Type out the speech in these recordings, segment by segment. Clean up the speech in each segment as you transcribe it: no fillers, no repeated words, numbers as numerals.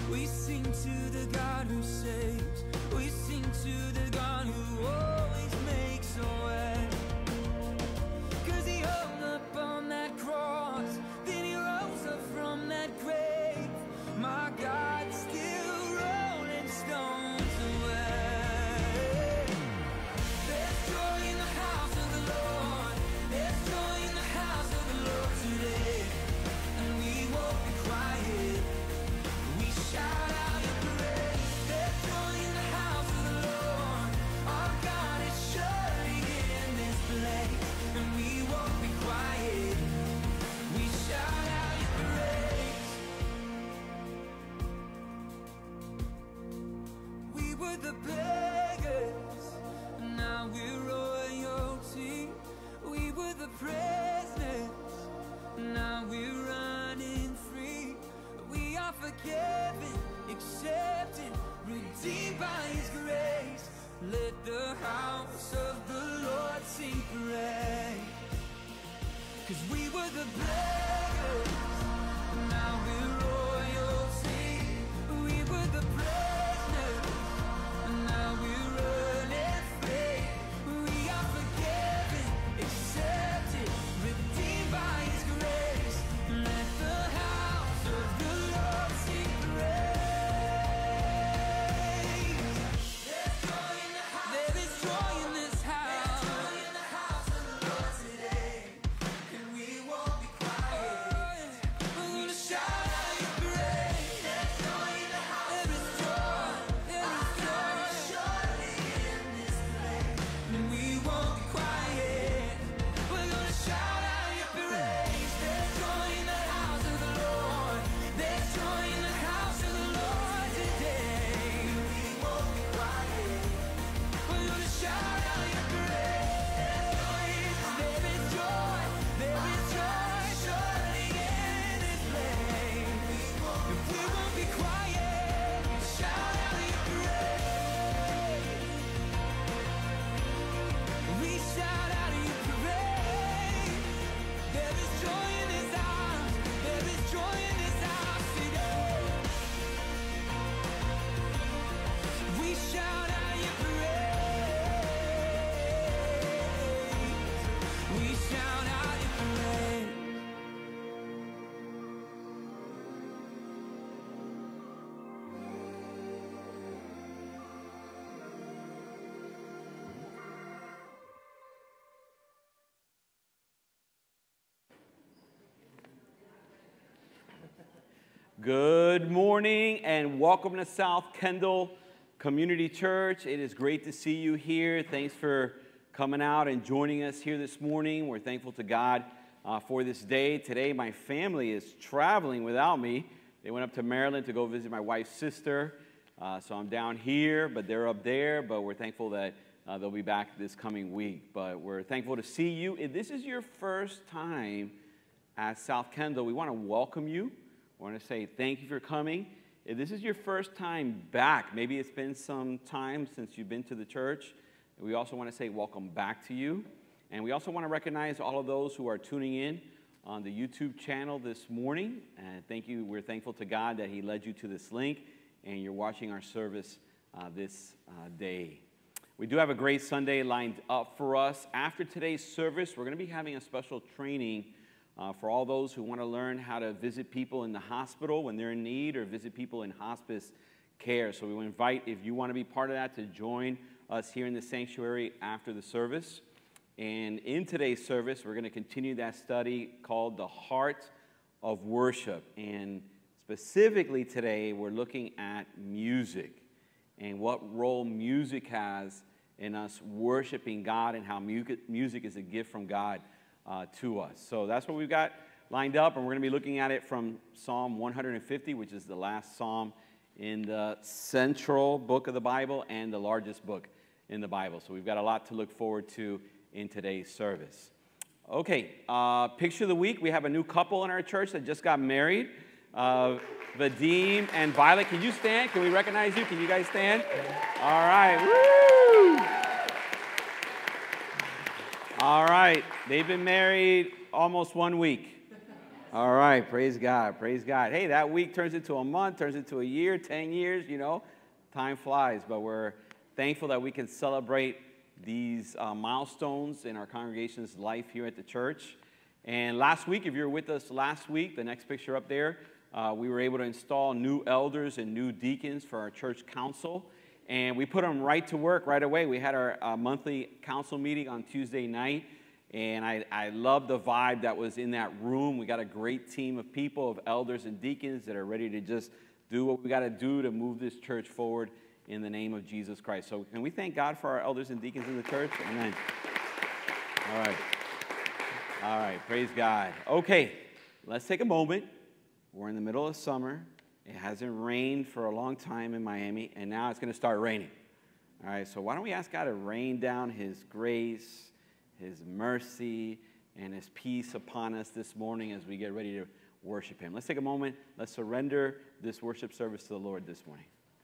We sing to the God who saves. We sing to the God who always makes a way. 'Cause he hung up on that cross, then he rose up from that grave. My God, still rolling stones away. There's joy in the house of the Lord. There's joy in the house of the Lord today. And we won't be quiet. We shout out your praise. There's joy in the house of the Lord. Our God is surely in this place. And we won't be quiet. We shout out your praise. We were the beggars, now we're royalty. We were the prisoners, now we're running free. We are forgiven, accepted, redeemed by his grace. Let the house of the Lord sing praise. 'Cause we were the beggars, now we're royalty. We were the prisoners, now we're running free. We are forgiven, accepted, redeemed by his grace. Let the house of the Lord sing praise. There's joy in the house. There is joy in this house. There's joy in the house of the Lord today. And we won't be quiet. We're gonna shout out your praise. There's joy in the house. There is joy. There is joy. Surely in this place. And we won't be quiet. We're gonna shout out your praise. There's joy in the house of the Lord. There's joy in the house of the Lord today. We won't be quiet. We're gonna shout out your praise. There is joy. There is joy. Surely in this place. If we won't be quiet, shout out your praise. We shout out your praise. There is joy in this house. There is joy in this house today. We shout out your praise. We shout out your praise. Good morning and welcome to South Kendall Community Church. It is great to see you here. Thanks for coming out and joining us here this morning. We're thankful to God for this day. Today, my family is traveling without me. They went up to Maryland to go visit my wife's sister. So I'm down here, but they're up there. But we're thankful that they'll be back this coming week. But we're thankful to see you. If this is your first time at South Kendall, we want to welcome you. I want to say thank you for coming. If this is your first time back, maybe it's been some time since you've been to the church, we also want to say welcome back to you. And we also want to recognize all of those who are tuning in on the YouTube channel this morning. And thank you. We're thankful to God that he led you to this link and you're watching our service this day. We do have a great Sunday lined up for us. After today's service, we're going to be having a special training for all those who want to learn how to visit people in the hospital when they're in need or visit people in hospice care. So we invite, if you want to be part of that, to join us here in the sanctuary after the service. And in today's service, we're going to continue that study called The Heart of Worship. And specifically today, we're looking at music and what role music has in us worshiping God and how music is a gift from God to us. So that's what we've got lined up, and we're going to be looking at it from Psalm 150, which is the last psalm in the central book of the Bible and the largest book in the Bible. So we've got a lot to look forward to in today's service. Okay, picture of the week. We have a new couple in our church that just got married. Vadim and Violet. Can you stand? Can we recognize you? Can you guys stand? All right. Woo! All right. They've been married almost 1 week. All right, praise God, praise God. Hey, that week turns into a month, turns into a year, 10 years, time flies. But we're thankful that we can celebrate these milestones in our congregation's life here at the church. And last week, if you were with us last week, the next picture up there, we were able to install new elders and new deacons for our church council. And we put them right to work right away. We had our monthly council meeting on Tuesday night. And I love the vibe that was in that room. We got a great team of people, of elders and deacons that are ready to just do what we got to do to move this church forward in the name of Jesus Christ. So can we thank God for our elders and deacons in the church? Amen. All right. All right. Praise God. Okay. Let's take a moment. We're in the middle of summer. It hasn't rained for a long time in Miami, and now it's going to start raining. All right. So why don't we ask God to rain down His grace, His mercy, and His peace upon us this morning as we get ready to worship Him. Let's take a moment. Let's surrender this worship service to the Lord this morning.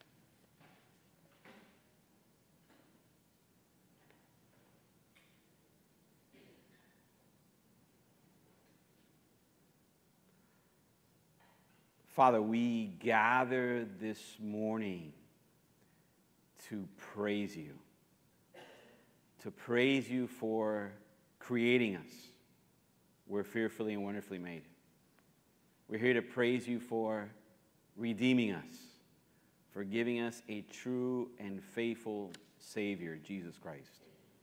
Father, we gather this morning to praise You. To praise You for creating us. We're fearfully and wonderfully made. We're here to praise You for redeeming us, for giving us a true and faithful Savior, Jesus Christ.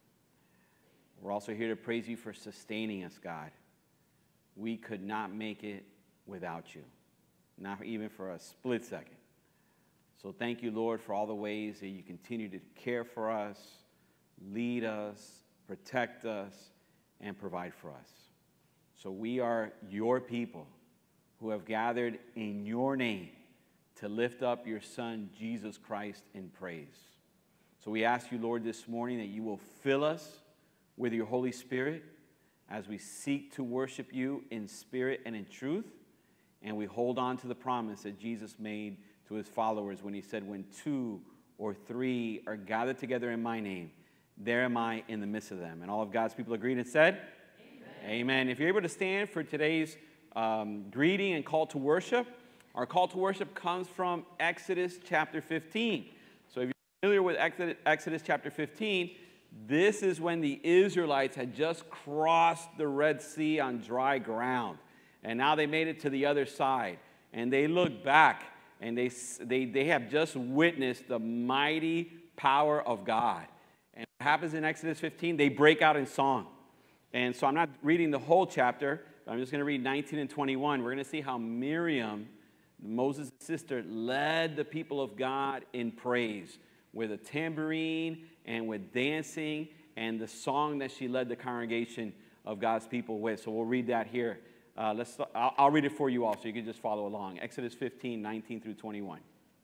We're also here to praise You for sustaining us, God. We could not make it without You, not even for a split second. So thank You, Lord, for all the ways that You continue to care for us, lead us, protect us, and provide for us. So we are Your people who have gathered in Your name to lift up Your Son, Jesus Christ, in praise. So we ask You, Lord, this morning that You will fill us with Your Holy Spirit as we seek to worship You in spirit and in truth, and we hold on to the promise that Jesus made to His followers when He said, when 2 or 3 are gathered together in My name, there am I in the midst of them. And all of God's people agreed and said, Amen. Amen. If you're able to stand for today's greeting and call to worship, our call to worship comes from Exodus chapter 15. So if you're familiar with Exodus chapter 15, this is when the Israelites had just crossed the Red Sea on dry ground. And now they made it to the other side. And they look back, and they have just witnessed the mighty power of God. And what happens in Exodus 15, they break out in song. And so I'm not reading the whole chapter, but I'm just going to read 19 and 21. We're going to see how Miriam, Moses' sister, led the people of God in praise with a tambourine and with dancing and the song that she led the congregation of God's people with. So we'll read that here. I'll read it for you all so you can just follow along. Exodus 15, 19 through 21.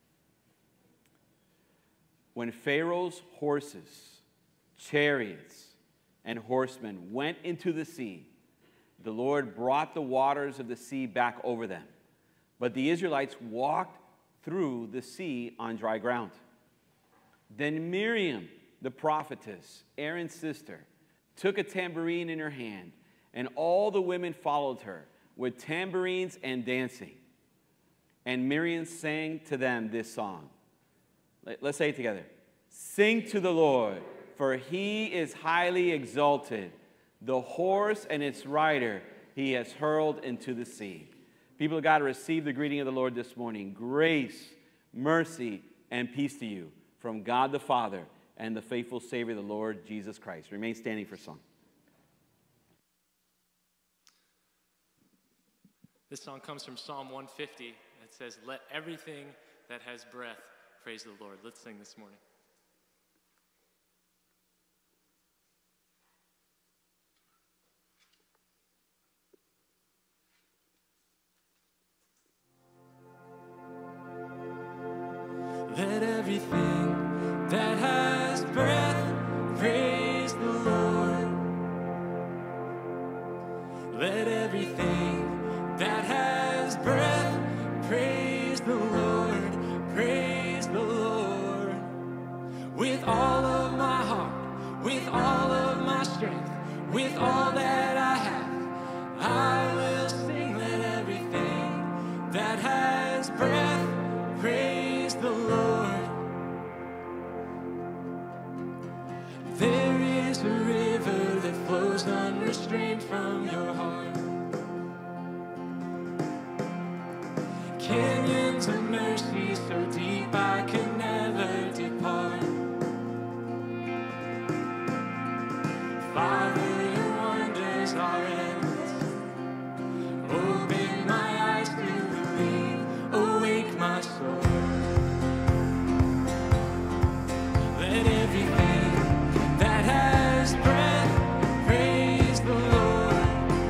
When Pharaoh's horses, chariots, and horsemen went into the sea, the Lord brought the waters of the sea back over them. But the Israelites walked through the sea on dry ground. Then Miriam, the prophetess, Aaron's sister, took a tambourine in her hand, and all the women followed her with tambourines and dancing. And Miriam sang to them this song. Let's say it together. Sing to the Lord, for He is highly exalted. The horse and its rider He has hurled into the sea. People of God, receive the greeting of the Lord this morning. Grace, mercy, and peace to you from God the Father and the faithful Savior, the Lord Jesus Christ. Remain standing for song. This song comes from Psalm 150. It says, "Let everything that has breath praise the Lord." Let's sing this morning. Let everything that has breath praise the Lord. Let everything that has breath praise the Lord. Praise the Lord. With all of my heart, with all of my strength, with all that I have, I will sing. Let strength from your heart. Canyons of mercy so deep I can never depart. Father, your wonders are endless. Open my eyes to believe, awake my soul. Let everything that has breath praise the Lord.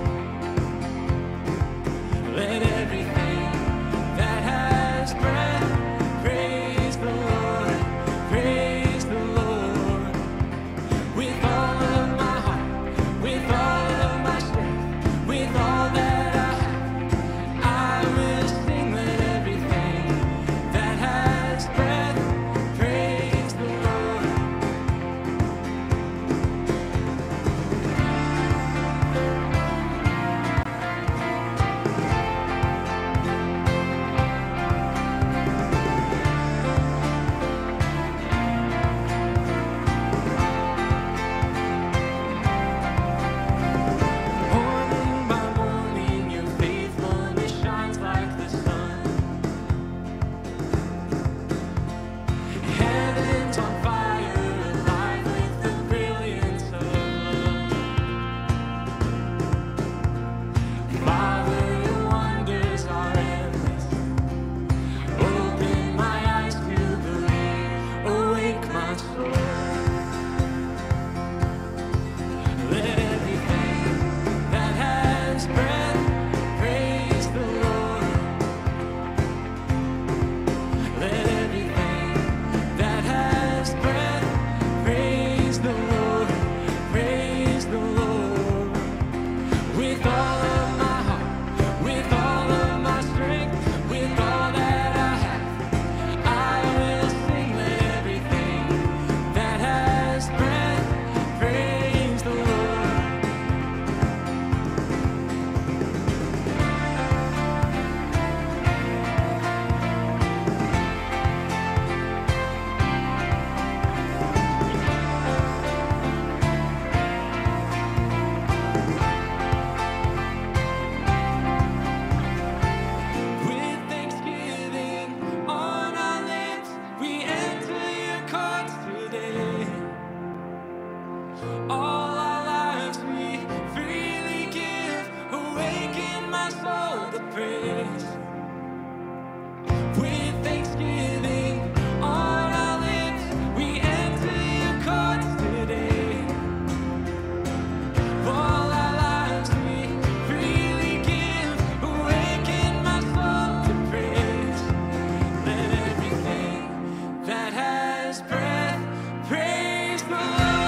Let everything that has breath praise the Lord. Praise the Lord. With all of my heart, with all of my strength, with all that I have, I will sing. Let everything that has breath praise the Lord. Morning by morning, your faithfulness shines like the sun. Heaven's on fire, alive with the brilliance of love. Father, your wonders are endless. Open my eyes to believe, awake my soul. Let everything that has breath praise the Lord. Let everything that has breath praise the Lord. Praise the Lord. With all of my heart, with all of my strength, with all that I have, I will sing. Let everything that has breath praise the Lord. With thanksgiving on our lips, we enter your courts today. All our lives we freely give, awaken my soul to praise. With thanksgiving on our lips, we enter your courts today. All our lives we freely give, awaken my soul to praise. Let everything that has breath praise the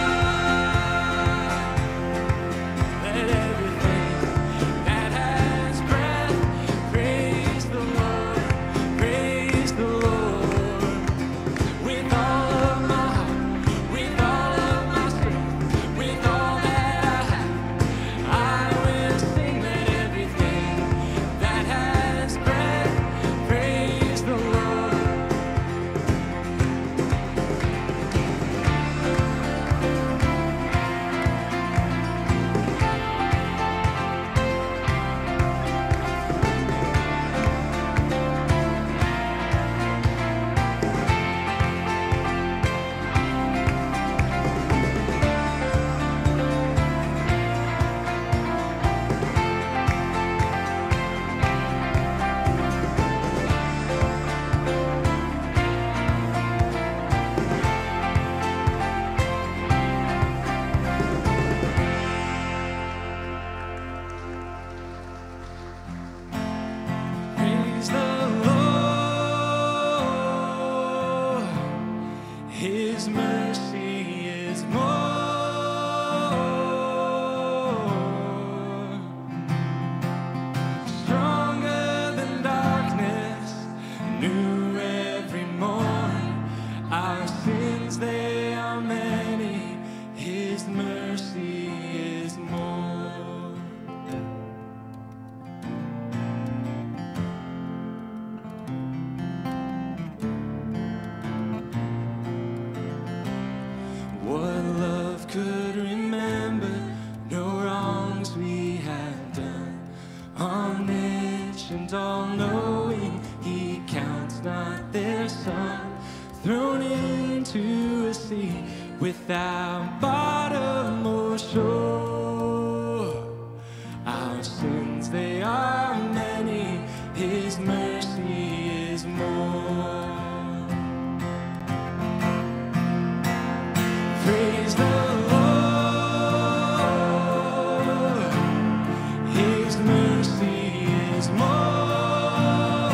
Lord. Let everything that has breath praise the Lord. Praise the Lord. With all of my heart, with all of my strength, with all that I have, I will sing. Let everything that has breath praise the Lord. Praise the Lord. His mercy is more. Stronger than darkness, new every morn. Our sins, they are many. His mercy is more. thrown into a sea without bottom or shore. Our sins, they are many, His mercy is more. Praise the Lord, His mercy is more.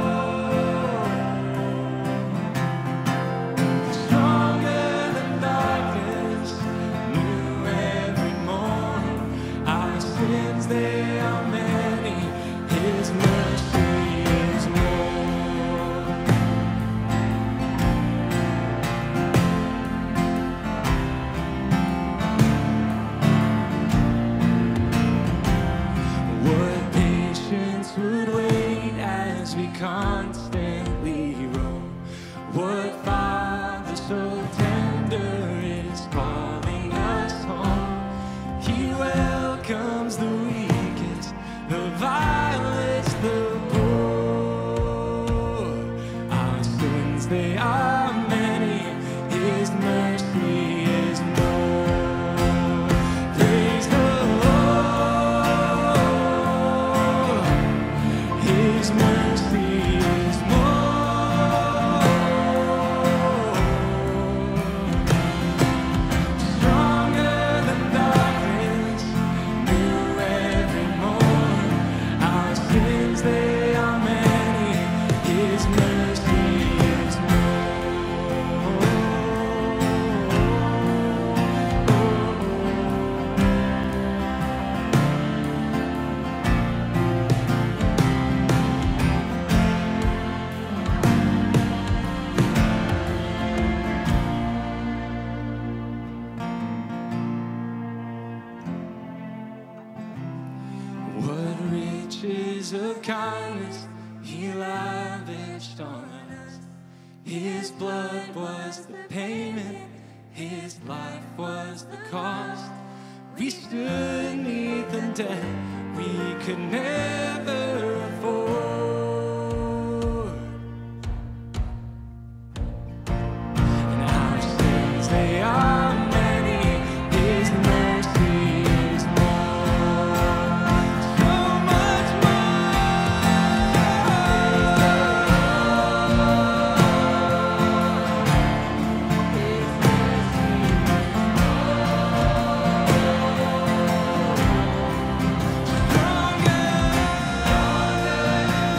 Stronger than darkness, new every morning. Our sins, they are many, His mercy is more. What patience would wait as we constantly roam? What Father so tender is calling us home? He welcomes the weakest, the vilest, the poor. Our sins, they are many, His mercy is more. Praise the Lord, His mercy is more. Stronger than darkness, new every morning. Our sins, they are many, His mercy is What riches of kindness He lavished on us. His blood was the payment, His life was the cost. We stood neath a debt we could never afford. And our sins, they are many, His mercy is more. So much more.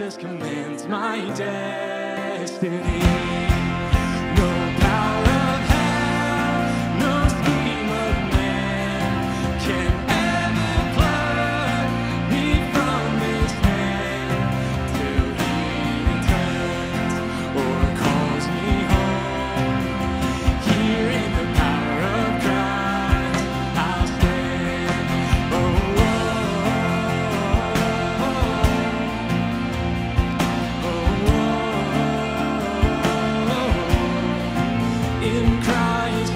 Jesus commands my destiny. No power of hell, no scheme of man can ever pluck me from His hand till He returns or calls me home. Here in the power of Christ, I'll stand. Oh, oh, in Christ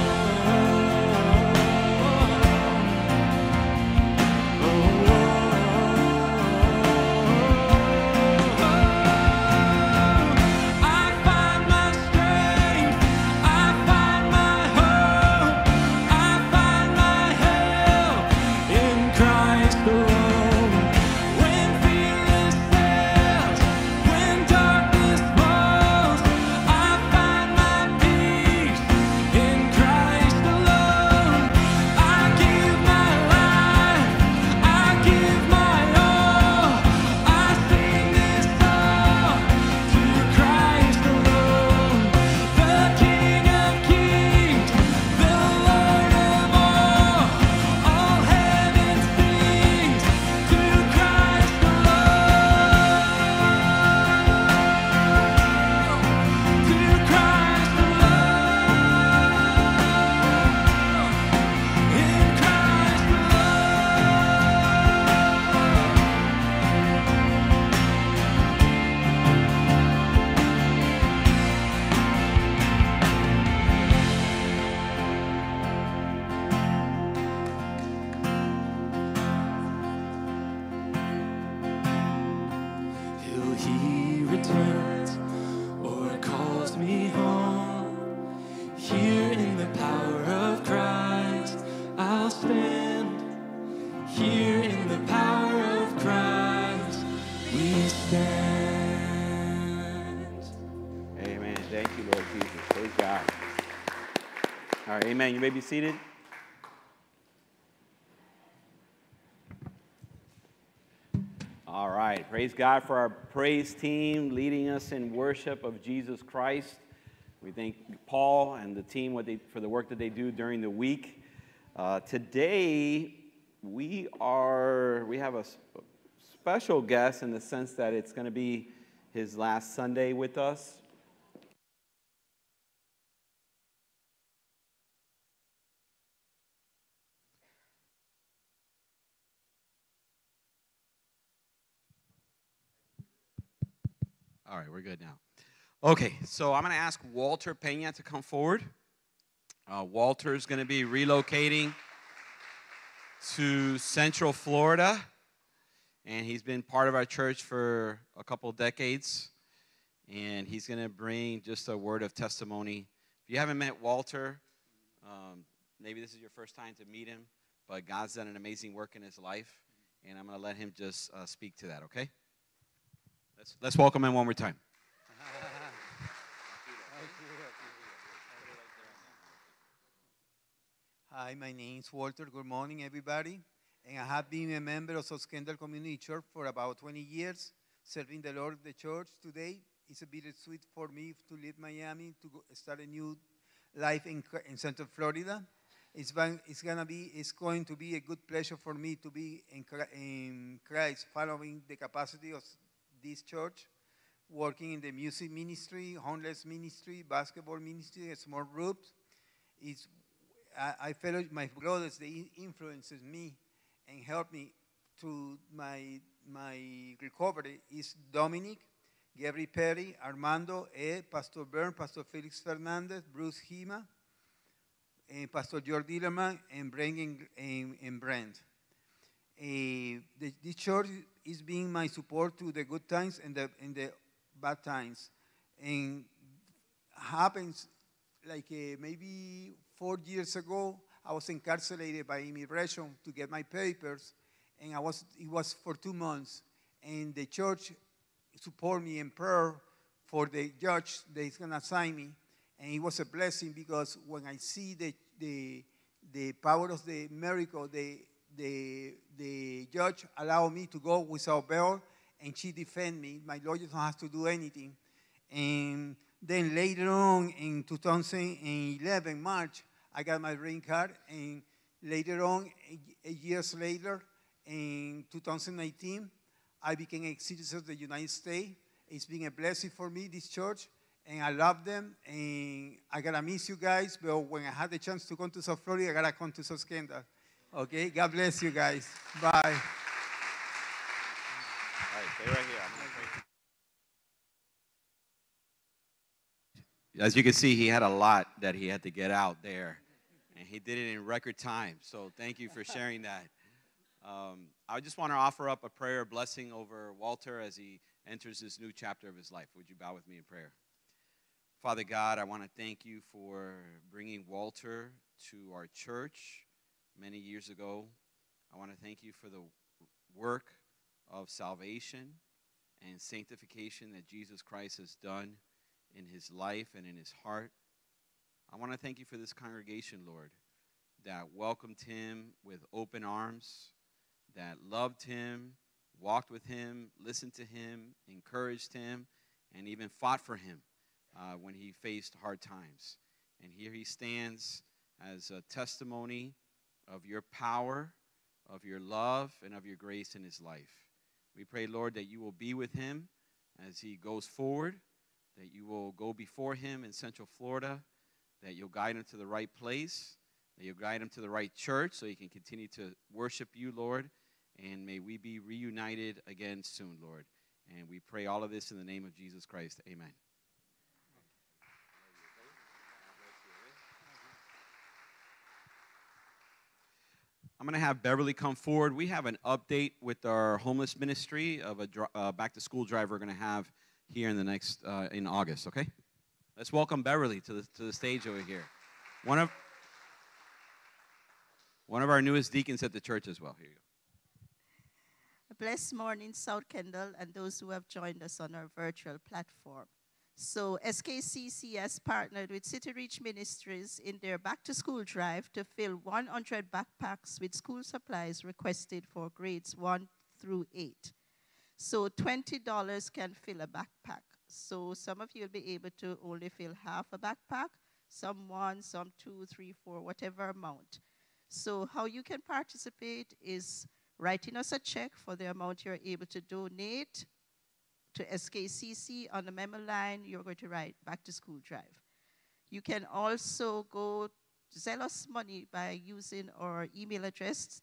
I find my strength, I find my hope, I find my help in Christ alone. When fear assails, when darkness falls, I find my peace in Christ alone. I give my life, I give my all, I sing this song to Christ alone, the King of Kings, the Lord of all heaven sings to Christ alone, to Christ alone, in Christ till He returns or calls me home. Here in the power of Christ, I'll stand. Here in the power of Christ, we stand. Amen. Thank you, Lord Jesus. Praise God. All right, amen. You may be seated. All right. Praise God for our praise team leading us in worship of Jesus Christ. We thank Paul and the team for the work that they do during the week. Today, we have a special guest in the sense that it's going to be his last Sunday with us. All right, we're good now. Okay, so I'm going to ask Walter Pena to come forward. Walter is going to be relocating to Central Florida, and he's been part of our church for a couple of decades, and he's going to bring just a word of testimony. If you haven't met Walter, maybe this is your first time to meet him, but God's done an amazing work in his life, and I'm going to let him just speak to that, okay? Let's welcome him one more time. Hi, my name is Walter. Good morning, everybody. And I have been a member of South Kendall Community Church for about 20 years, serving the Lord of the church. Today, it's a bittersweet for me to leave Miami to start a new life in Central Florida. It's going to be a good pleasure for me to be in Christ, following the capacity of this church, working in the music ministry, homeless ministry, basketball ministry, small groups. I feel my brothers, they influences me and help me through my recovery. Is Dominic, Gary Perry, Armando, Pastor Bern, Pastor Felix Fernandez, Bruce Hima, and Pastor George Dillerman, and Brent. This church is being my support to the good times and the bad times. And happens like maybe 4 years ago, I was incarcerated by immigration to get my papers, and it was for 2 months. And the church support me in prayer for the judge that is going to assign me. And it was a blessing, because when I see the power of the miracle, the judge allowed me to go without bail, and she defend me. My lawyer don't have to do anything. And then later on in 2011, March, I got my green card, and later on, 8 years later, in 2019, I became a citizen of the United States. It's been a blessing for me, this church, and I love them, and I gotta miss you guys, but when I had the chance to come to South Florida, I gotta come to South Kendall. Okay, God bless you guys. Bye. All right, stay right here. I'm gonna pray. As you can see, he had a lot that he had to get out there, and he did it in record time. So thank you for sharing that. I just want to offer up a prayer blessing over Walter as he enters this new chapter of his life. Would you bow with me in prayer? Father God, I want to thank you for bringing Walter to our church many years ago. I want to thank you for the work of salvation and sanctification that Jesus Christ has done in his life and in his heart. I want to thank you for this congregation, Lord, that welcomed him with open arms, that loved him, walked with him, listened to him, encouraged him, and even fought for him when he faced hard times. And here he stands as a testimony of your power, of your love, and of your grace in his life. We pray, Lord, that you will be with him as he goes forward, that you will go before him in Central Florida, that you'll guide him to the right place, that you'll guide him to the right church so he can continue to worship you, Lord, and may we be reunited again soon, Lord. And we pray all of this in the name of Jesus Christ. Amen. I'm going to have Beverly come forward. We have an update with our homeless ministry of a back-to-school drive we're going to have here in the next in August. Okay, let's welcome Beverly to the stage over here. One of our newest deacons at the church as well. Here you go. A blessed morning, South Kendall, and those who have joined us on our virtual platform. So SKCC has partnered with City Reach Ministries in their back-to-school drive to fill 100 backpacks with school supplies requested for grades 1 through 8. So $20 can fill a backpack. So some of you will be able to only fill half a backpack, some 1, some 2, 3, 4, whatever amount. So how you can participate is writing us a check for the amount you're able to donate to SKCC. On the memo line, you're going to write back to school drive. You can also go Zelle us money by using our email address,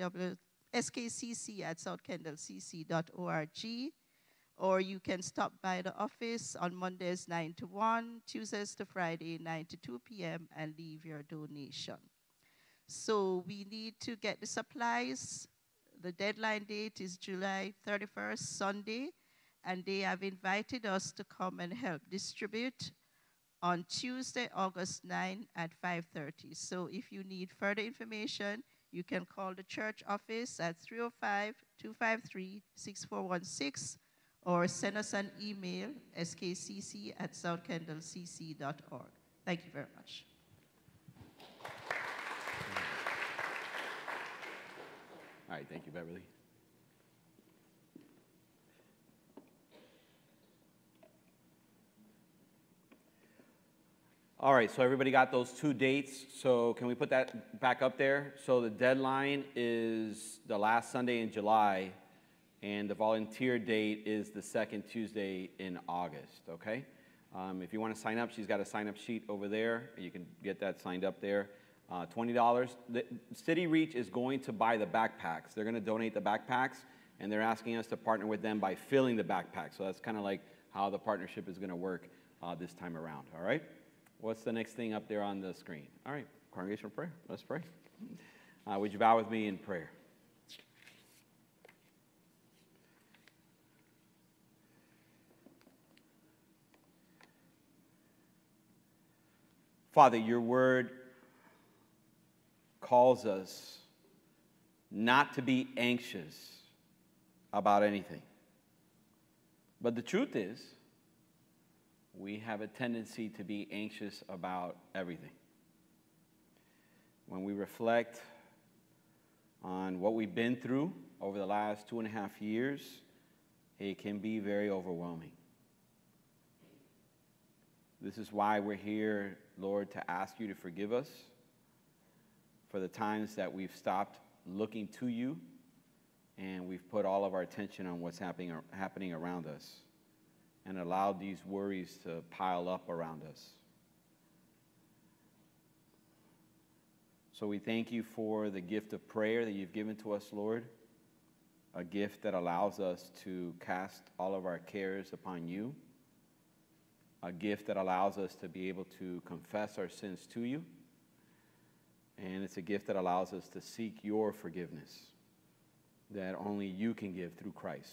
skcc@souththendallcc.org, or you can stop by the office on Mondays 9 to 1, Tuesdays to Friday 9 to 2 p.m. and leave your donation. So we need to get the supplies. The deadline date is July 31st, Sunday, and they have invited us to come and help distribute on Tuesday, August 9 at 5:30. So if you need further information, you can call the church office at 305-253-6416 or send us an email, skcc@souththendallcc.org. Thank you very much. All right, thank you, Beverly. All right, so everybody got those 2 dates. So can we put that back up there? So the deadline is the last Sunday in July, and the volunteer date is the second Tuesday in August, okay? If you want to sign up, she's got a sign-up sheet over there. You can get that signed up there. $20. The City Reach is going to buy the backpacks. They're going to donate the backpacks, and they're asking us to partner with them by filling the backpacks. So that's kind of like how the partnership is going to work this time around, all right? What's the next thing up there on the screen? All right, congregational prayer. Let's pray. Would you bow with me in prayer? Father, your word calls us not to be anxious about anything. But the truth is, we have a tendency to be anxious about everything. When we reflect on what we've been through over the last 2.5 years it can be very overwhelming. This is why we're here, Lord, to ask you to forgive us for the times that we've stopped looking to you and we've put all of our attention on what's happening around us and allowed these worries to pile up around us. So we thank you for the gift of prayer that you've given to us, Lord, a gift that allows us to cast all of our cares upon you, a gift that allows us to be able to confess our sins to you, and it's a gift that allows us to seek your forgiveness that only you can give through Christ.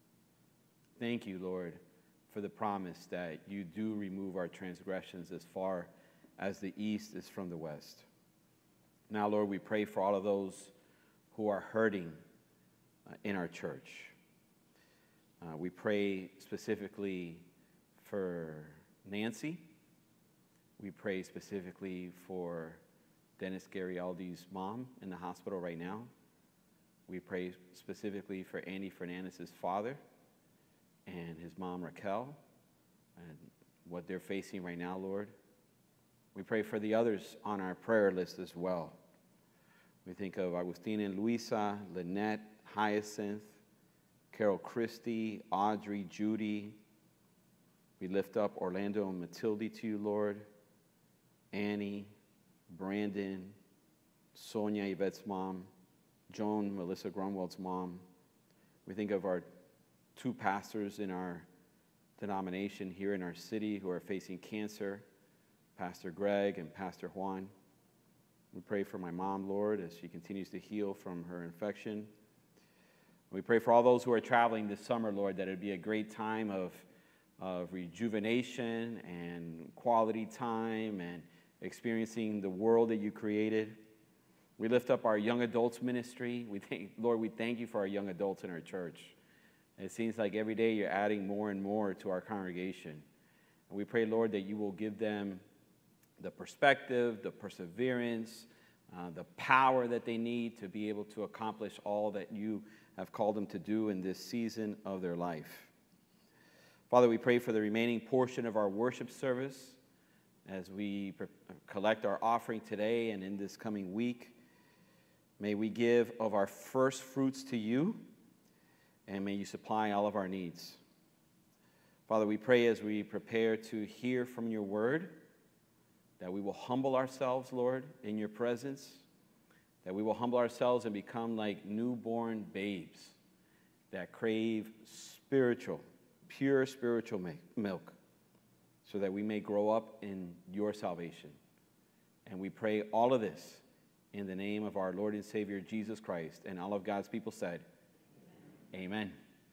Thank you, Lord, for the promise that you do remove our transgressions as far as the east is from the west. Now, Lord, we pray for all of those who are hurting in our church. We pray specifically for Nancy. We pray specifically for Dennis Garialdi's mom in the hospital right now. We pray specifically for Andy Fernandez's father and his mom Raquel and what they're facing right now, Lord. We pray for the others on our prayer list as well. We think of Agustina and Luisa, Lynette, Hyacinth, Carol Christie, Audrey, Judy. We lift up Orlando and Matilde to you, Lord. Annie, Brandon, Sonia, Yvette's mom, Joan, Melissa Grunwald's mom. We think of our two pastors in our denomination here in our city who are facing cancer, Pastor Greg and Pastor Juan. We pray for my mom, Lord, as she continues to heal from her infection. We pray for all those who are traveling this summer, Lord, that it would be a great time of rejuvenation and quality time and experiencing the world that you created. We lift up our young adults ministry. Lord, we thank you for our young adults in our church. It seems like every day you're adding more and more to our congregation. And we pray, Lord, that you will give them the perspective, the perseverance, the power that they need to be able to accomplish all that you have called them to do in this season of their life. Father, we pray for the remaining portion of our worship service as we collect our offering today and in this coming week. May we give of our first fruits to you, and may you supply all of our needs. Father, we pray as we prepare to hear from your word, that we will humble ourselves, Lord, in your presence, that we will humble ourselves and become like newborn babes that crave spiritual, pure spiritual milk, so that we may grow up in your salvation. And we pray all of this in the name of our Lord and Savior, Jesus Christ, and all of God's people said, amen.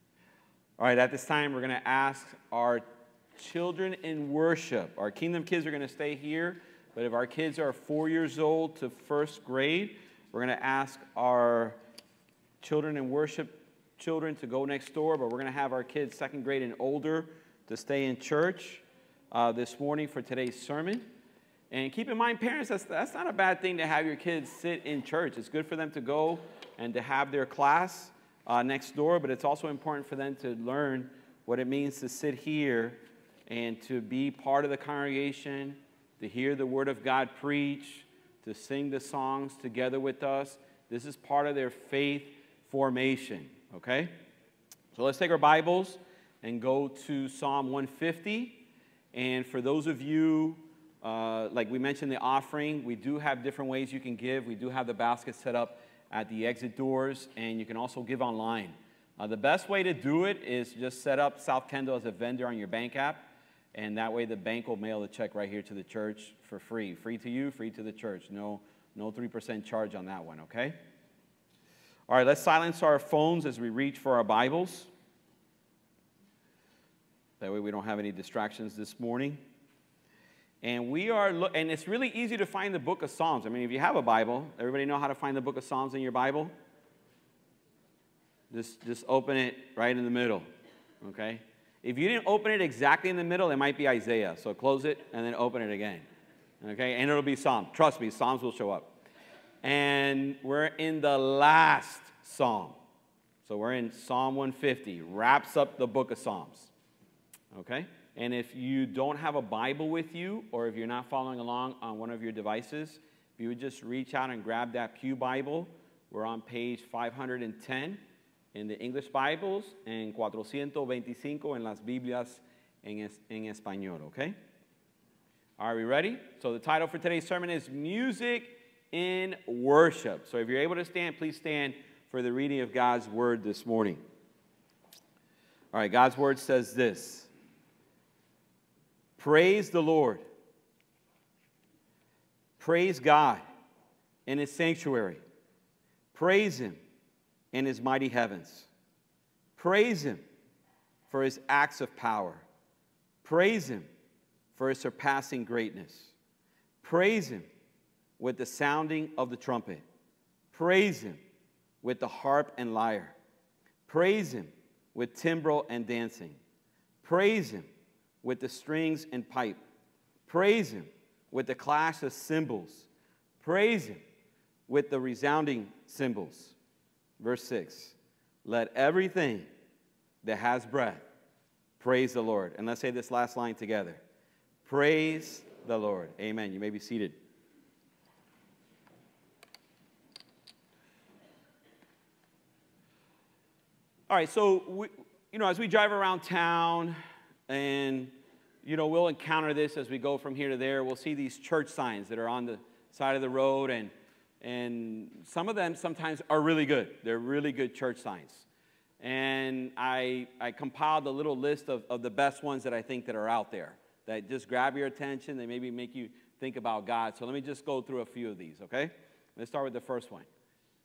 All right, at this time, we're going to ask our children in worship. Our Kingdom kids are going to stay here, but if our kids are 4 years old to first grade, we're going to ask our children in worship children to go next door, but we're going to have our kids second grade and older to stay in church this morning for today's sermon. And keep in mind, parents, that's not a bad thing to have your kids sit in church. It's good for them to go and to have their class next door, but it's also important for them to learn what it means to sit here and to be part of the congregation, to hear the Word of God preach, to sing the songs together with us. This is part of their faith formation, okay? So let's take our Bibles and go to Psalm 150. And for those of you, like we mentioned the offering, we do have different ways you can give. We do have the basket set up at the exit doors, and you can also give online. The best way to do it is just set up South Kendall as a vendor on your bank app, and that way the bank will mail the check right here to the church for free. Free to you, free to the church. No 3% charge on that one, okay? All right, let's silence our phones as we reach for our Bibles. That way we don't have any distractions this morning. And and it's really easy to find the book of Psalms. I mean, if you have a Bible, everybody know how to find the book of Psalms in your Bible? Just open it right in the middle, okay? If you didn't open it exactly in the middle, it might be Isaiah. So close it and then open it again, okay? And it'll be Psalms. Trust me, Psalms will show up. And we're in the last Psalm. So we're in Psalm 150, wraps up the book of Psalms. Okay? And if you don't have a Bible with you, or if you're not following along on one of your devices, if you would just reach out and grab that Pew Bible, we're on page 510 in the English Bibles, and 425 en las Biblias en español, okay? Are we ready? So the title for today's sermon is Music in Worship. So if you're able to stand, please stand for the reading of God's Word this morning. All right, God's Word says this. Praise the Lord. Praise God in His sanctuary. Praise Him in His mighty heavens. Praise Him for His acts of power. Praise Him for His surpassing greatness. Praise Him with the sounding of the trumpet. Praise Him with the harp and lyre. Praise Him with timbrel and dancing. Praise Him with the strings and pipe. Praise Him with the clash of cymbals. Praise Him with the resounding cymbals. Verse 6, let everything that has breath praise the Lord. And let's say this last line together. Praise the Lord. Amen. You may be seated. All right, so, as we drive around town and, we'll encounter this as we go from here to there. We'll see these church signs that are on the side of the road, and some of them sometimes are really good. They're really good church signs. And I compiled a little list of the best ones that I think that are out there that just grab your attention. They maybe make you think about God. So let me just go through a few of these, okay? Let's start with the first one.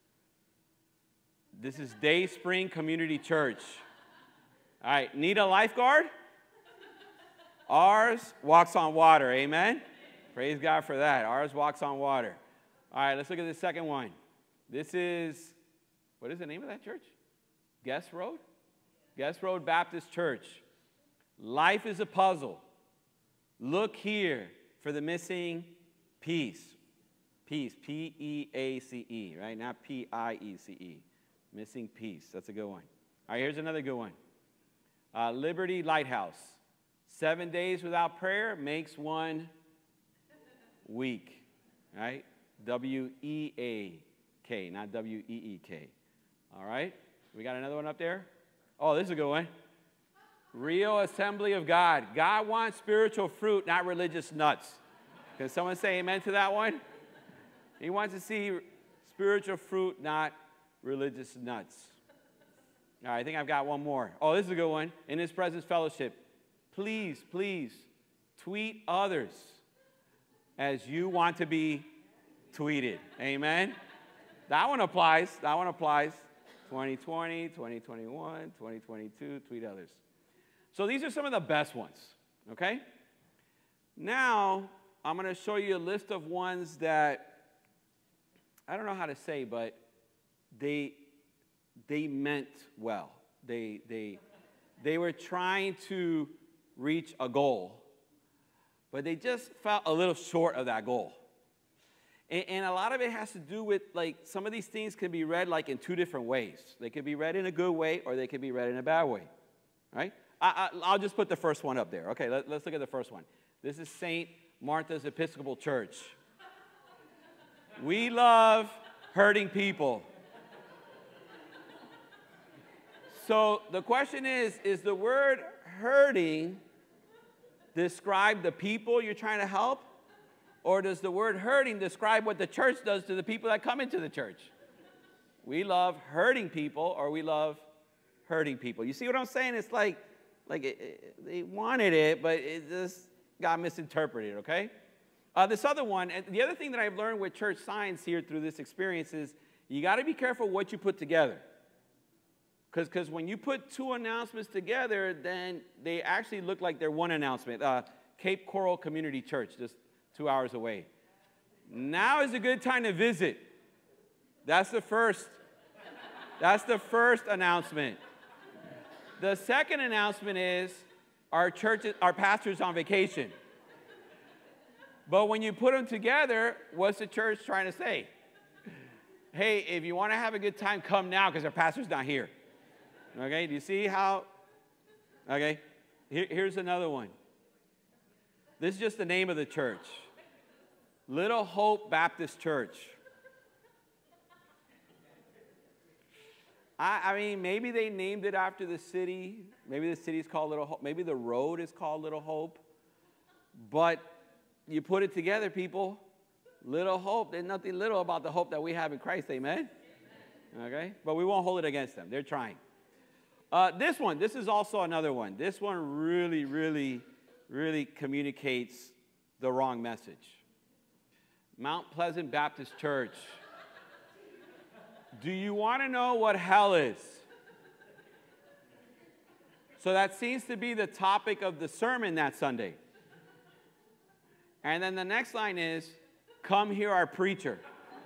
This is Day Spring Community Church. All right, need a lifeguard? Ours walks on water, amen? Praise God for that. Ours walks on water. All right, let's look at the second one. This is, what is the name of that church? Guest Road? Guest Road Baptist Church. Life is a puzzle. Look here for the missing piece. Peace, P-E-A-C-E, right? Not P-I-E-C-E. Missing piece. That's a good one. All right, here's another good one. Liberty Lighthouse. 7 days without prayer makes one week, right? W-E-A-K, not W-E-E-K. All right? We got another one up there? Oh, this is a good one. Real Assembly of God. God wants spiritual fruit, not religious nuts. Can someone say amen to that one? He wants to see spiritual fruit, not religious nuts. All right, I think I've got one more. Oh, this is a good one. In His Presence Fellowship. Please, please, tweet others as you want to be tweeted. Amen? That one applies. That one applies. 2020, 2021, 2022, tweet others. So these are some of the best ones, okay? Now, I'm going to show you a list of ones that, I don't know how to say, but they meant well. They were trying to reach a goal, but they just fell a little short of that goal. And a lot of it has to do with, like, some of these things can be read, like, in two different ways. They could be read in a good way, or they could be read in a bad way, right? I'll just put the first one up there. Okay, let's look at the first one. This is St. Martha's Episcopal Church. We love hurting people. So the question is the word hurting describe the people you're trying to help? Or does the word hurting describe what the church does to the people that come into the church? We love hurting people, or we love hurting people. You see what I'm saying? It's like they wanted it, but it just got misinterpreted, okay? This other one, and the other thing that I've learned with church signs here through this experience is you got to be careful what you put together. Because when you put two announcements together, then they actually look like they're one announcement. Cape Coral Community Church, just 2 hours away. Now is a good time to visit. That's the first announcement. The second announcement is our pastor's on vacation. But when you put them together, what's the church trying to say? Hey, if you want to have a good time, come now because our pastor's not here. Okay, do you see how? Okay, here's another one. This is just the name of the church. Little Hope Baptist Church. I mean, maybe they named it after the city. Maybe the city's called Little Hope. Maybe the road is called Little Hope. But you put it together, people. Little hope. There's nothing little about the hope that we have in Christ. Amen? Okay? But we won't hold it against them. They're trying. This is also another one. This one really communicates the wrong message. Mount Pleasant Baptist Church. Do you want to know what hell is? So that seems to be the topic of the sermon that Sunday. And then the next line is, come hear our preacher.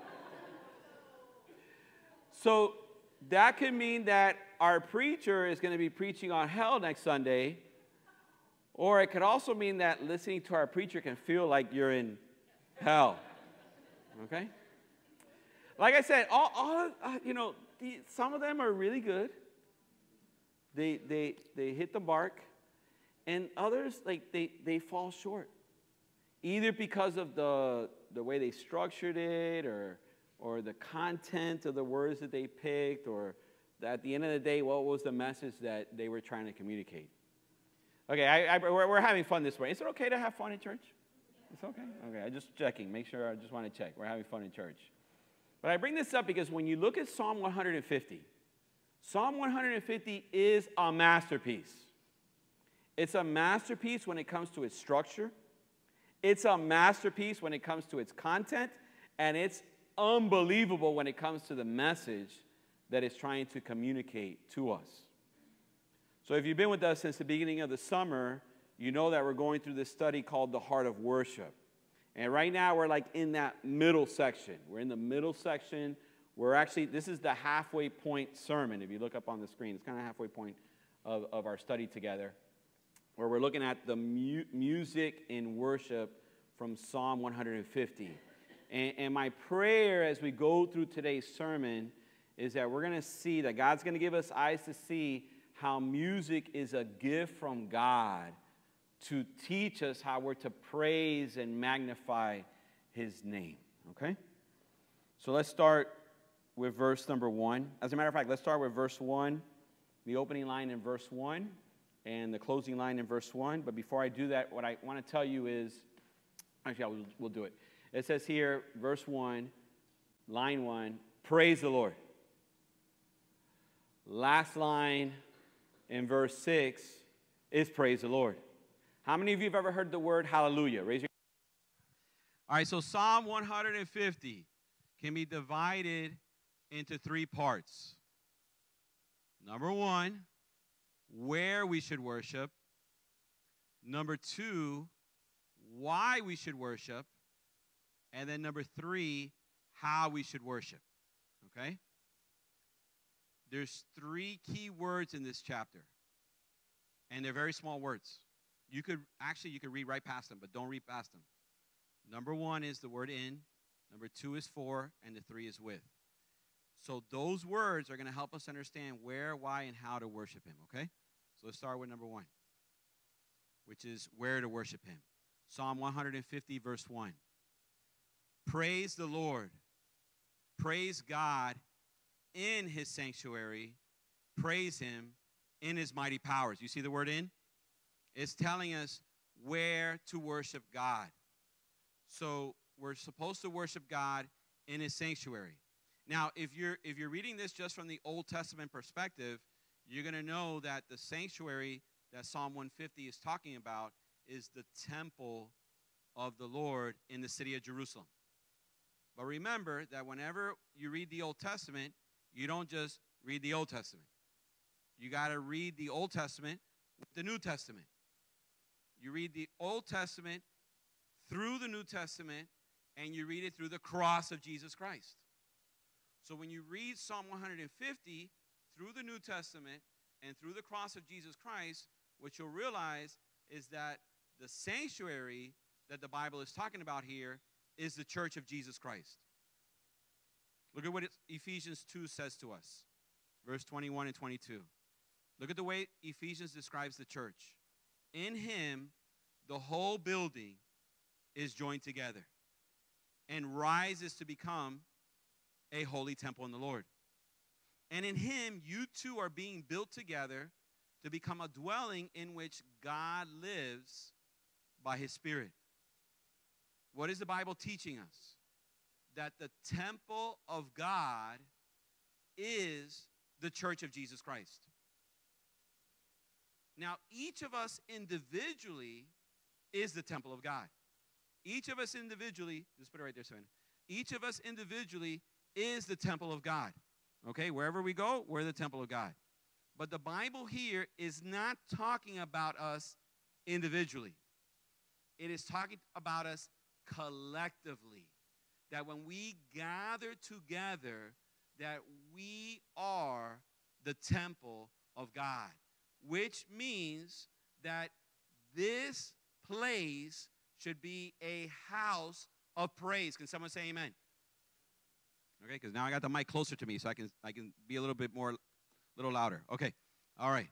So that could mean that our preacher is going to be preaching on hell next Sunday, or it could also mean that listening to our preacher can feel like you're in hell. Okay? Like I said, some of them are really good. They hit the mark, and others they fall short, either because of the way they structured it, or the content of the words that they picked, or at the end of the day, what was the message that they were trying to communicate. Okay, we're having fun this way. Is it okay to have fun in church? It's okay? Okay, I'm just checking. Make sure, I just want to check. We're having fun in church. But I bring this up because when you look at Psalm 150, Psalm 150 is a masterpiece. It's a masterpiece when it comes to its structure. It's a masterpiece when it comes to its content. And it's unbelievable when it comes to the message that it's trying to communicate to us. So if you've been with us since the beginning of the summer, you know that we're going through this study called The Heart of Worship. And right now we're like in that middle section. We're in the middle section. This is the halfway point sermon. If you look up on the screen, it's kind of halfway point of our study together, where we're looking at the music in worship from Psalm 150. And my prayer as we go through today's sermon is that we're going to see that God's going to give us eyes to see how music is a gift from God to teach us how we're to praise and magnify his name, okay? So let's start with verse number 1. As a matter of fact, let's start with verse 1, the opening line in verse 1, and the closing line in verse 1. But before I do that, what I want to tell you is, actually, we'll do it. It says here, verse 1, line 1, praise the Lord. Last line in verse 6 is praise the Lord. How many of you have ever heard the word hallelujah? Raise your hand. All right, so Psalm 150 can be divided into 3 parts. Number 1, where we should worship. Number 2, why we should worship. And then number 3, how we should worship. Okay? There's 3 key words in this chapter. And they're very small words. You could read right past them, but don't read past them. Number 1 is the word in. Number 2 is for, and the 3 is with. So those words are going to help us understand where, why, and how to worship him, okay? So let's start with number 1, which is where to worship him. Psalm 150, verse 1. Praise the Lord. Praise God in his sanctuary. Praise him in his mighty powers. You see the word in? It's telling us where to worship God. So we're supposed to worship God in his sanctuary. Now, if you're reading this just from the Old Testament perspective, you're going to know that the sanctuary that Psalm 150 is talking about is the temple of the Lord in the city of Jerusalem. But remember that whenever you read the Old Testament, you don't just read the Old Testament. You got to read the Old Testament with the New Testament. You read the Old Testament through the New Testament, and you read it through the cross of Jesus Christ. So when you read Psalm 150 through the New Testament and through the cross of Jesus Christ, what you'll realize is that the sanctuary that the Bible is talking about here is the church of Jesus Christ. Look at what Ephesians 2 says to us, verse 21 and 22. Look at the way Ephesians describes the church. In him, the whole building is joined together and rises to become a holy temple in the Lord. And in him, you two are being built together to become a dwelling in which God lives by his Spirit. What is the Bible teaching us? That the temple of God is the church of Jesus Christ. Now, each of us individually is the temple of God. Each of us individually, just put it right there, Savannah. Each of us individually is the temple of God. Okay, wherever we go, we're the temple of God. But the Bible here is not talking about us individually. It is talking about us collectively. That when we gather together, that we are the temple of God. Which means that this place should be a house of praise. Can someone say amen? Okay, because now I got the mic closer to me so I can be a little bit more, little louder. Okay, all right.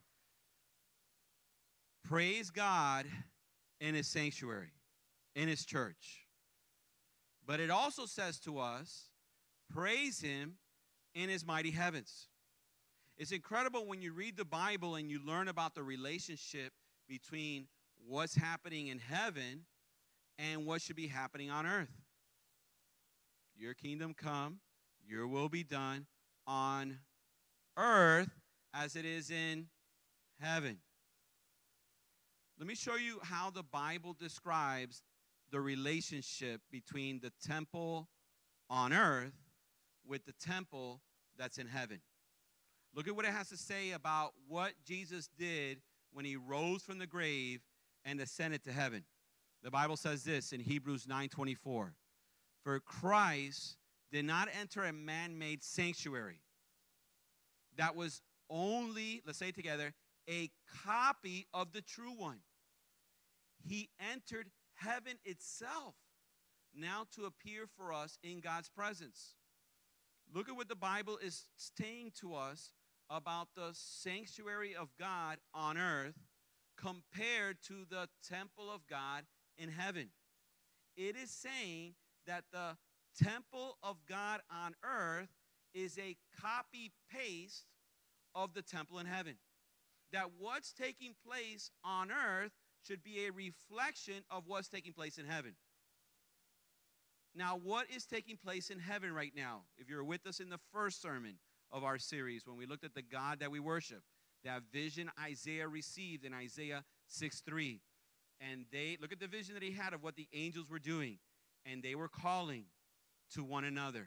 Praise God in his sanctuary, in his church. But it also says to us, praise him in his mighty heavens. It's incredible when you read the Bible and you learn about the relationship between what's happening in heaven and what should be happening on earth. Your kingdom come, your will be done on earth as it is in heaven. Let me show you how the Bible describes the relationship between the temple on earth with the temple that's in heaven. Look at what it has to say about what Jesus did when he rose from the grave and ascended to heaven. The Bible says this in Hebrews 9:24. For Christ did not enter a man-made sanctuary that was only, let's say it together, a copy of the true one. He entered heaven itself now to appear for us in God's presence. Look at what the Bible is saying to us about the sanctuary of God on earth compared to the temple of God in heaven. It is saying that the temple of God on earth is a copy-paste of the temple in heaven. That what's taking place on earth should be a reflection of what's taking place in heaven. Now, what is taking place in heaven right now? If you're with us in the first sermon of our series, when we looked at the God that we worship, that vision Isaiah received in Isaiah 6:3. And they, look at the vision that he had of what the angels were doing. And they were calling to one another.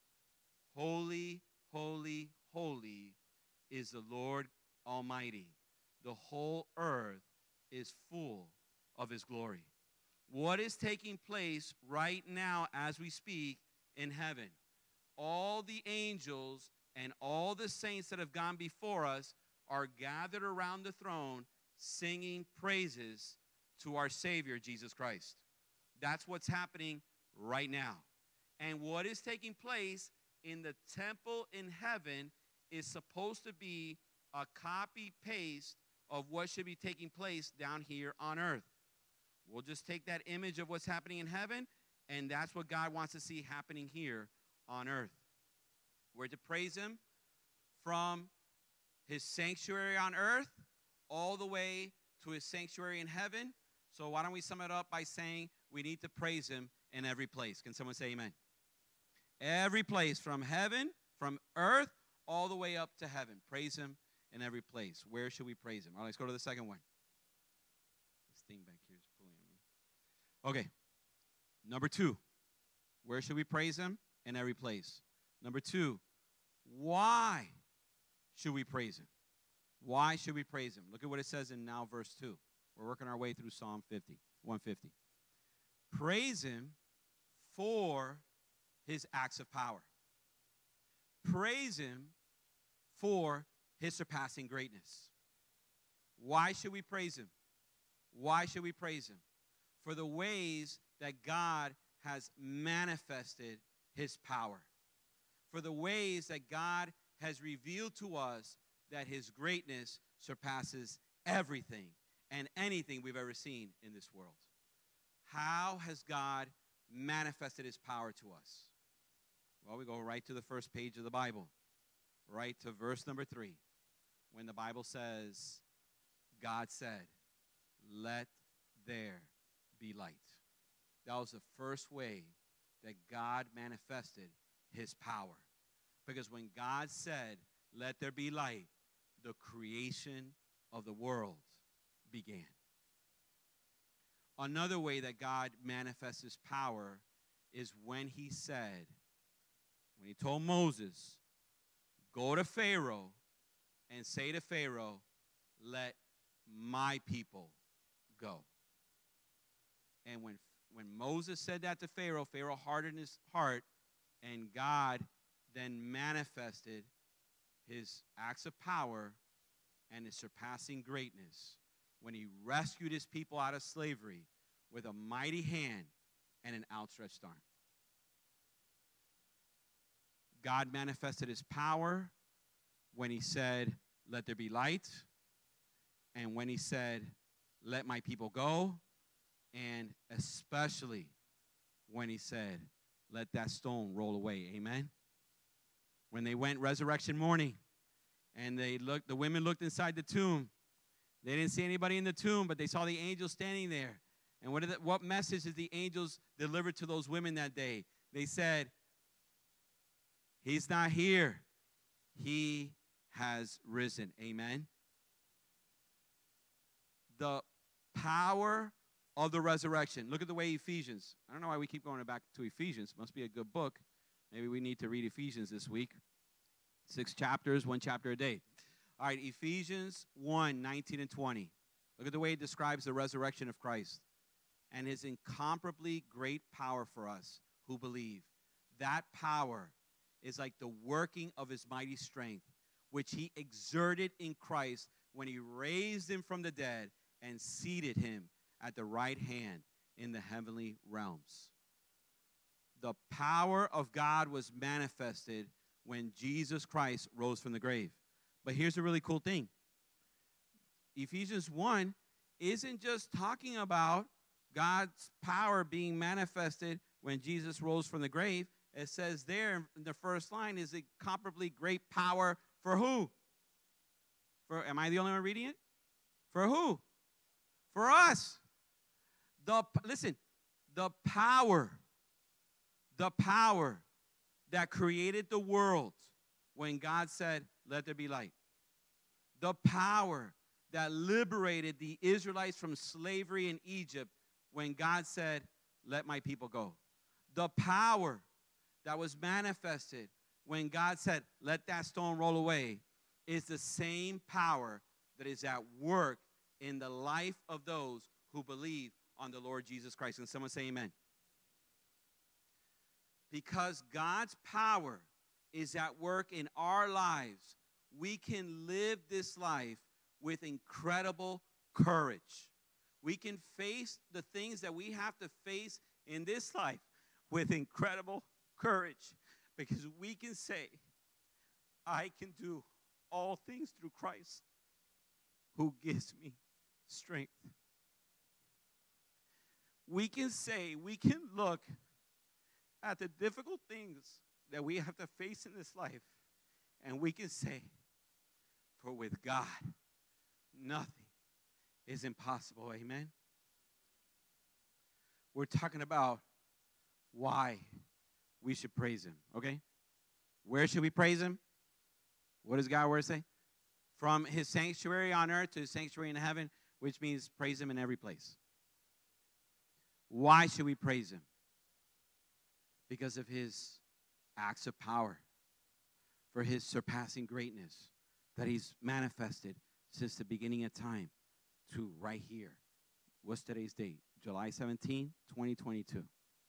Holy, holy, holy is the Lord Almighty. The whole earth is full of his glory. What is taking place right now as we speak in heaven? All the angels and all the saints that have gone before us are gathered around the throne singing praises to our Savior, Jesus Christ. That's what's happening right now. And what is taking place in the temple in heaven is supposed to be a copy-paste of what should be taking place down here on earth. We'll just take that image of what's happening in heaven, and that's what God wants to see happening here on earth. We're to praise him from his sanctuary on earth all the way to his sanctuary in heaven. So why don't we sum it up by saying we need to praise him in every place. Can someone say amen? Every place, from heaven, from earth, all the way up to heaven. Praise him in every place. Where should we praise him? All right, let's go to the second one. This thing back here is pulling on me. Okay, number 2. Where should we praise him? In every place. Number 2, why should we praise him? Why should we praise him? Look at what it says in now verse 2. We're working our way through Psalm 150. Praise him for his acts of power. Praise him for his surpassing greatness. Why should we praise him? Why should we praise him? For the ways that God has manifested his power. For the ways that God has revealed to us that his greatness surpasses everything and anything we've ever seen in this world. How has God manifested his power to us? Well, we go right to the first page of the Bible, right to verse number 3, when the Bible says, God said, let there be light. That was the first way that God manifested his power. Because when God said, let there be light, the creation of the world began. Another way that God manifests his power is when he said, when he told Moses, go to Pharaoh and say to Pharaoh, let my people go. And when Moses said that to Pharaoh, Pharaoh hardened his heart, and God then manifested his acts of power and his surpassing greatness when he rescued his people out of slavery with a mighty hand and an outstretched arm. God manifested his power when he said, let there be light, and when he said, let my people go, and especially when he said, let that stone roll away. Amen? When they went resurrection morning, and the women looked inside the tomb. They didn't see anybody in the tomb, but they saw the angels standing there. And what message did the angels deliver to those women that day? They said, he's not here. He has risen. Amen? The power of the resurrection. Look at the way Ephesians. I don't know why we keep going back to Ephesians. Must be a good book. Maybe we need to read Ephesians this week. 6 chapters, 1 chapter a day. All right, Ephesians 1, 19 and 20. Look at the way it describes the resurrection of Christ and his incomparably great power for us who believe. That power is like the working of his mighty strength, which he exerted in Christ when he raised him from the dead and seated him at the right hand in the heavenly realms. The power of God was manifested when Jesus Christ rose from the grave. But here's a really cool thing. Ephesians 1 isn't just talking about God's power being manifested when Jesus rose from the grave. It says there in the first line is incomparably great power for who? Am I the only one reading it? For who? For us. Listen, the power that created the world when God said, let there be light. The power that liberated the Israelites from slavery in Egypt when God said, let my people go. The power that was manifested when God said, let that stone roll away, is the same power that is at work in the life of those who believe on the Lord Jesus Christ. And someone say amen. Because God's power is at work in our lives, we can live this life with incredible courage. We can face the things that we have to face in this life with incredible courage, because we can say, I can do all things through Christ who gives me strength. We can say, we can look at the difficult things that we have to face in this life, and we can say, for with God, nothing is impossible. Amen? We're talking about why we should praise him, okay? Where should we praise him? What does God's word say? From his sanctuary on earth to his sanctuary in heaven, which means praise him in every place. Why should we praise him? Because of his acts of power, for his surpassing greatness that he's manifested since the beginning of time to right here. What's today's date? July 17, 2022.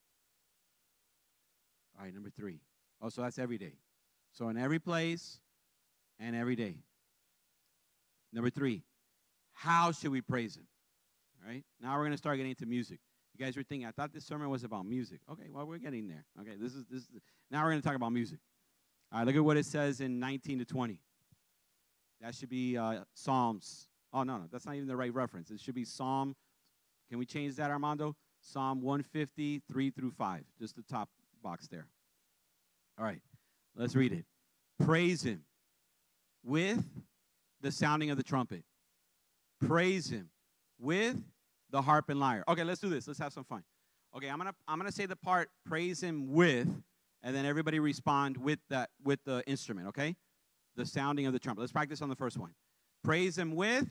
All right, number 3. Oh, so that's every day. So in every place and every day. Number 3, how should we praise him? All right, now we're going to start getting into music. You guys were thinking, I thought this sermon was about music. Okay, well, we're getting there. Okay, this is now we're going to talk about music. All right, look at what it says in 19 to 20. That should be Psalms. Oh, no, that's not even the right reference. It should be Psalm. Can we change that, Armando? Psalm 150, 3 through 5. Just the top box there. All right, let's read it. Praise him with the sounding of the trumpet. Praise him with the harp and lyre. Okay, let's do this. Let's have some fun. Okay, I'm gonna say the part praise him with, and then everybody respond with the instrument, okay? The sounding of the trumpet. Let's practice on the first one. Praise him with.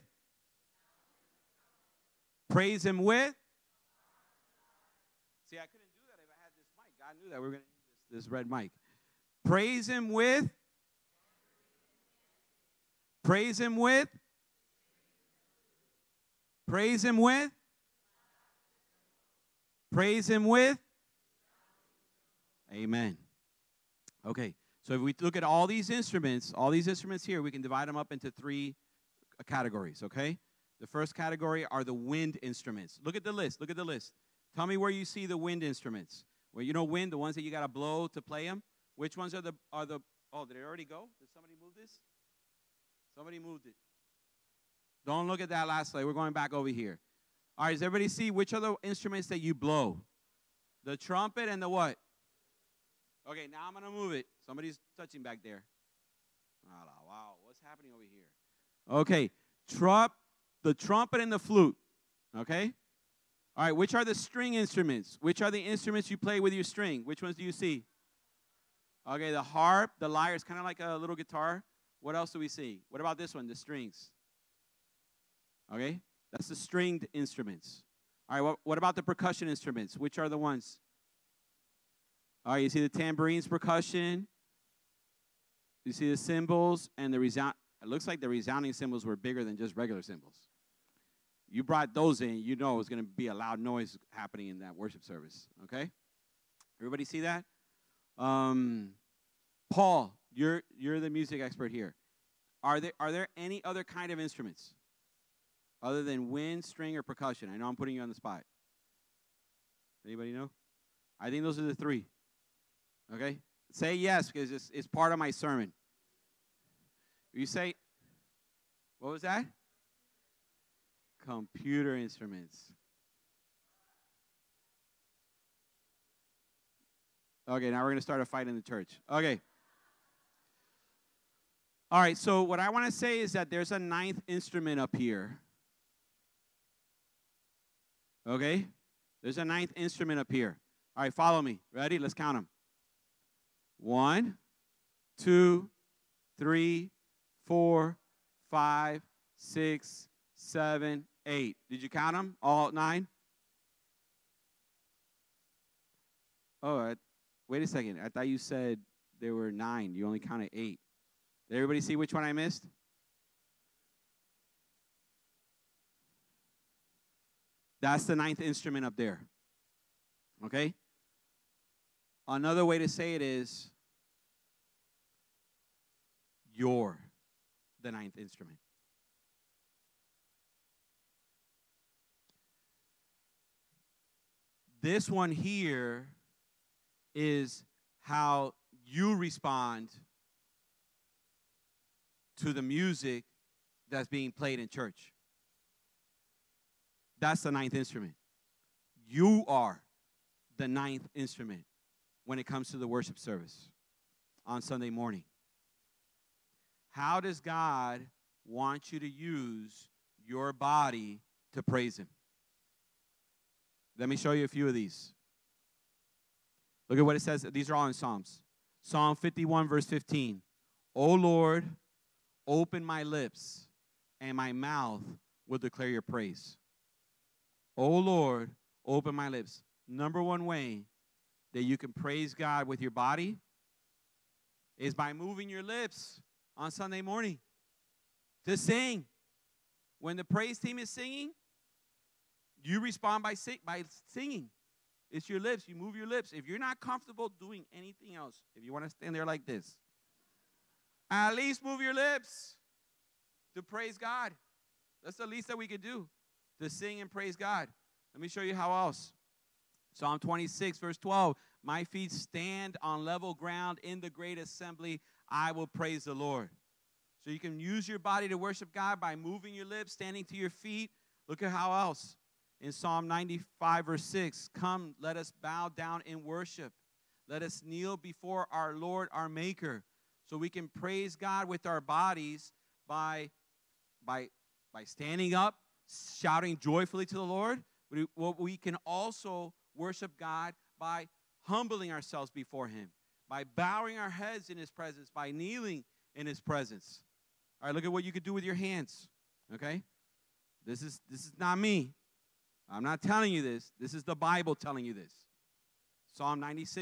Praise him with. See, I couldn't do that if I had this mic. God knew that we were going to use this red mic. Praise him with. Praise him with. Praise him with. Praise him with. Amen. Okay, so if we look at all these instruments here, we can divide them up into three categories, okay? The first category are the wind instruments. Look at the list. Look at the list. Tell me where you see the wind instruments. Well, you know wind, the ones that you got to blow to play them. Which ones are the oh, did it already go? Did somebody move this? Somebody moved it. Don't look at that last slide. We're going back over here. All right, does everybody see which are the instruments that you blow? The trumpet and the what? Okay, now I'm going to move it. Somebody's touching back there. Wow, what's happening over here? Okay, the trumpet and the flute, okay? All right, which are the string instruments? Which are the instruments you play with your string? Which ones do you see? Okay, the harp, the lyre is kind of like a little guitar. What else do we see? What about this one, the strings? Okay, that's the stringed instruments. All right, what about the percussion instruments? Which are the ones? All right, you see the tambourines, percussion. You see the cymbals and the resound. It looks like the resounding cymbals were bigger than just regular cymbals. You brought those in, you know it's going to be a loud noise happening in that worship service, okay? Everybody see that? Paul, you're the music expert here. Are there any other kind of instruments other than wind, string, or percussion? I know I'm putting you on the spot. Anybody know? I think those are the three, okay? Say yes, because it's part of my sermon. You say, what was that? Computer instruments. Okay, now we're going to start a fight in the church. Okay. All right, so what I want to say is that there's a ninth instrument up here. Okay? There's a ninth instrument up here. All right, follow me. Ready? Let's count them. 1, 2, 3, 4, 5, 6, 7, 8. Did you count them? All 9? Oh, wait a second. I thought you said there were 9. You only counted 8. Did everybody see which one I missed? That's the ninth instrument up there. Okay? Another way to say it is, you're the ninth instrument. This one here is how you respond to the music that's being played in church. That's the ninth instrument. You are the ninth instrument when it comes to the worship service on Sunday morning. How does God want you to use your body to praise him? Let me show you a few of these. Look at what it says. These are all in Psalms. Psalm 51, verse 15. O Lord, open my lips, and my mouth will declare your praise. O Lord, open my lips. Number one way that you can praise God with your body is by moving your lips on Sunday morning to sing. When the praise team is singing, you respond by singing. It's your lips. You move your lips. If you're not comfortable doing anything else, if you want to stand there like this, at least move your lips to praise God. That's the least that we could do, to sing and praise God. Let me show you how else. Psalm 26, verse 12. My feet stand on level ground in the great assembly. I will praise the Lord. So you can use your body to worship God by moving your lips, standing to your feet. Look at how else. In Psalm 95, verse 6, come, let us bow down in worship. Let us kneel before our Lord, our Maker. So we can praise God with our bodies by standing up, shouting joyfully to the Lord. We can also worship God by humbling ourselves before him, by bowing our heads in his presence, by kneeling in his presence. All right, look at what you could do with your hands, okay? This is not me. I'm not telling you this. This is the Bible telling you this. Psalm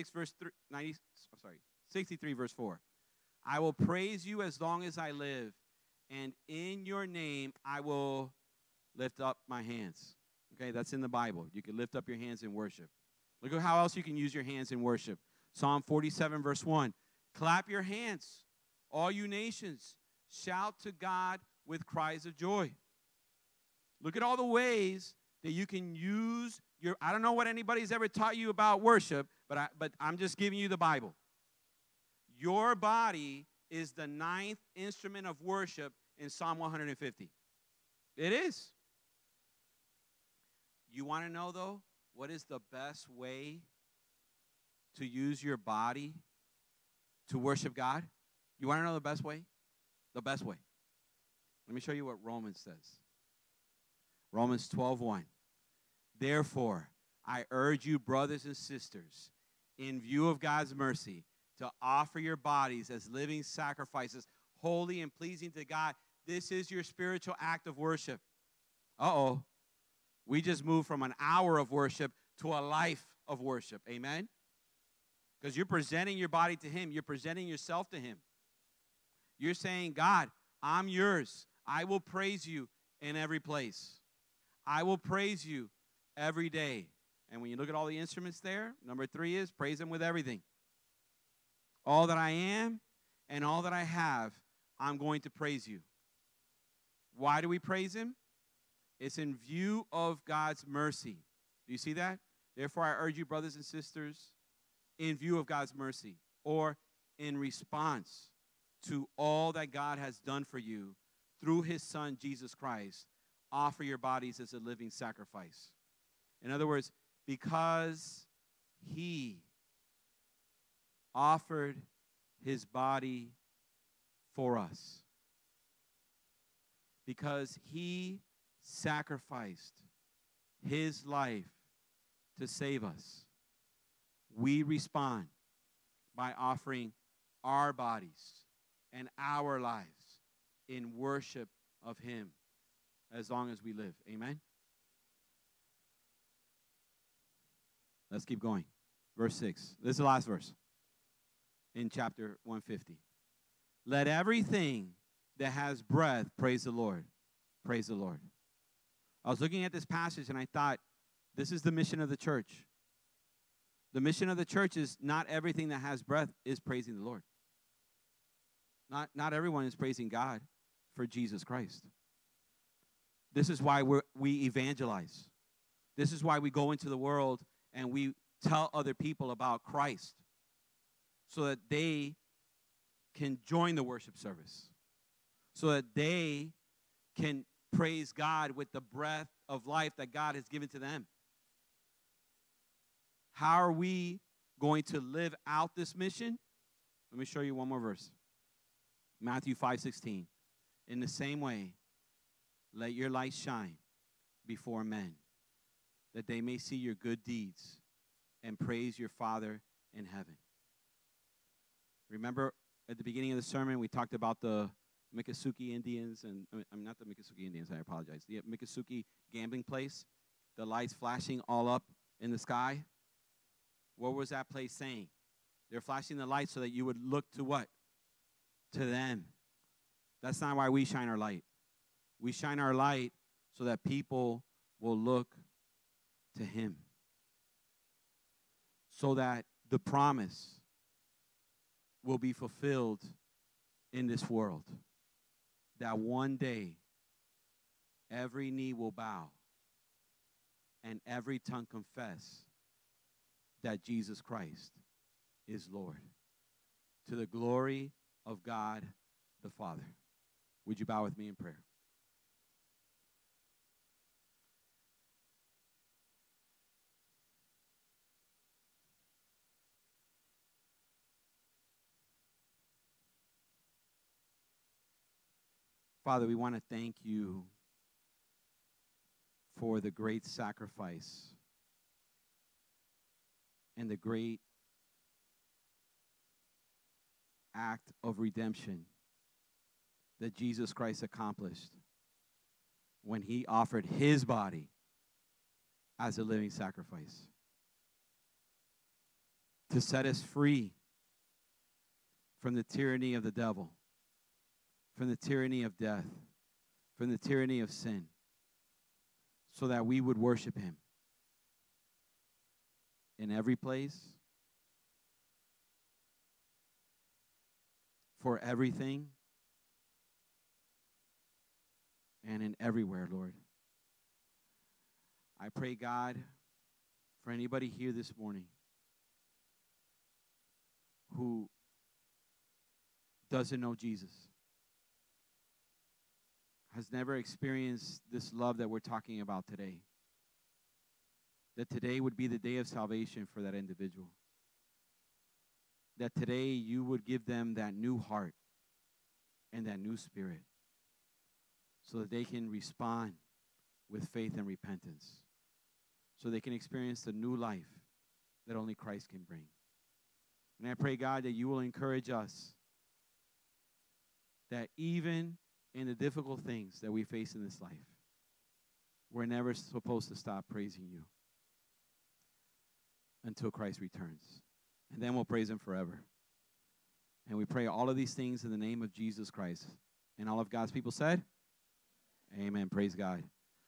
63, verse 4. I will praise you as long as I live, and in your name I will lift up my hands. Okay, that's in the Bible. You can lift up your hands in worship. Look at how else you can use your hands in worship. Psalm 47, verse 1. Clap your hands, all you nations. Shout to God with cries of joy. Look at all the ways that you can use your, I don't know what anybody's ever taught you about worship, but I'm just giving you the Bible. Your body is the 9th instrument of worship in Psalm 150. It is. You want to know, though, what is the best way to use your body to worship God? You want to know the best way? The best way. Let me show you what Romans says. Romans 12:1. Therefore, I urge you, brothers and sisters, in view of God's mercy, to offer your bodies as living sacrifices, holy and pleasing to God. This is your spiritual act of worship. Uh-oh. We just moved from an hour of worship to a life of worship. Amen? Because you're presenting your body to him. You're presenting yourself to him. You're saying, God, I'm yours. I will praise you in every place. I will praise you every day. And when you look at all the instruments there, number 3 is praise him with everything. All that I am and all that I have, I'm going to praise you. Why do we praise him? It's in view of God's mercy. Do you see that? Therefore, I urge you, brothers and sisters, in view of God's mercy, or in response to all that God has done for you through his Son, Jesus Christ, offer your bodies as a living sacrifice. In other words, because he offered his body for us, because he sacrificed his life to save us, we respond by offering our bodies and our lives in worship of him as long as we live. Amen? Let's keep going. Verse 6. This is the last verse in chapter 150. Let everything that has breath praise the Lord. Praise the Lord. I was looking at this passage and I thought, this is the mission of the church. The mission of the church is not everything that has breath is praising the Lord. Not everyone is praising God for Jesus Christ. This is why we evangelize. This is why we go into the world and we tell other people about Christ so that they can join the worship service, so that they can praise God with the breath of life that God has given to them. How are we going to live out this mission? Let me show you one more verse. Matthew 5:16. In the same way, let your light shine before men, that they may see your good deeds and praise your Father in heaven. Remember at the beginning of the sermon, we talked about the Miccosukee Indians, and I'm not the Miccosukee Indians, I apologize. The Miccosukee gambling place, the lights flashing all up in the sky. What was that place saying? They're flashing the lights so that you would look to what? To them. That's not why we shine our light. We shine our light so that people will look to him. So that the promise will be fulfilled in this world. That one day, every knee will bow and every tongue confess that Jesus Christ is Lord, to the glory of God the Father. Would you bow with me in prayer? Father, we want to thank you for the great sacrifice and the great act of redemption that Jesus Christ accomplished when he offered his body as a living sacrifice to set us free from the tyranny of the devil, from the tyranny of death, from the tyranny of sin, so that we would worship him in every place, for everything, and in everywhere, Lord. I pray, God, for anybody here this morning who doesn't know Jesus, has never experienced this love that we're talking about today, that today would be the day of salvation for that individual. That today you would give them that new heart and that new spirit so that they can respond with faith and repentance, so they can experience the new life that only Christ can bring. And I pray, God, that you will encourage us that even in the difficult things that we face in this life, we're never supposed to stop praising you until Christ returns. And then we'll praise him forever. And we pray all of these things in the name of Jesus Christ. And all of God's people said, amen. Praise God.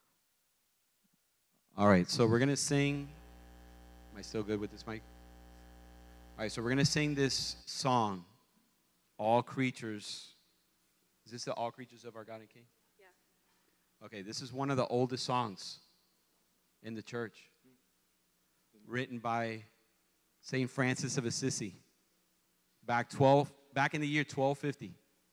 All right, so we're going to sing. Am I still good with this mic? All right, so we're going to sing this song, All Creatures. Is this the All Creatures of Our God and King? Yeah. Okay, this is one of the oldest songs in the church, written by St. Francis of Assisi back in the year 1250.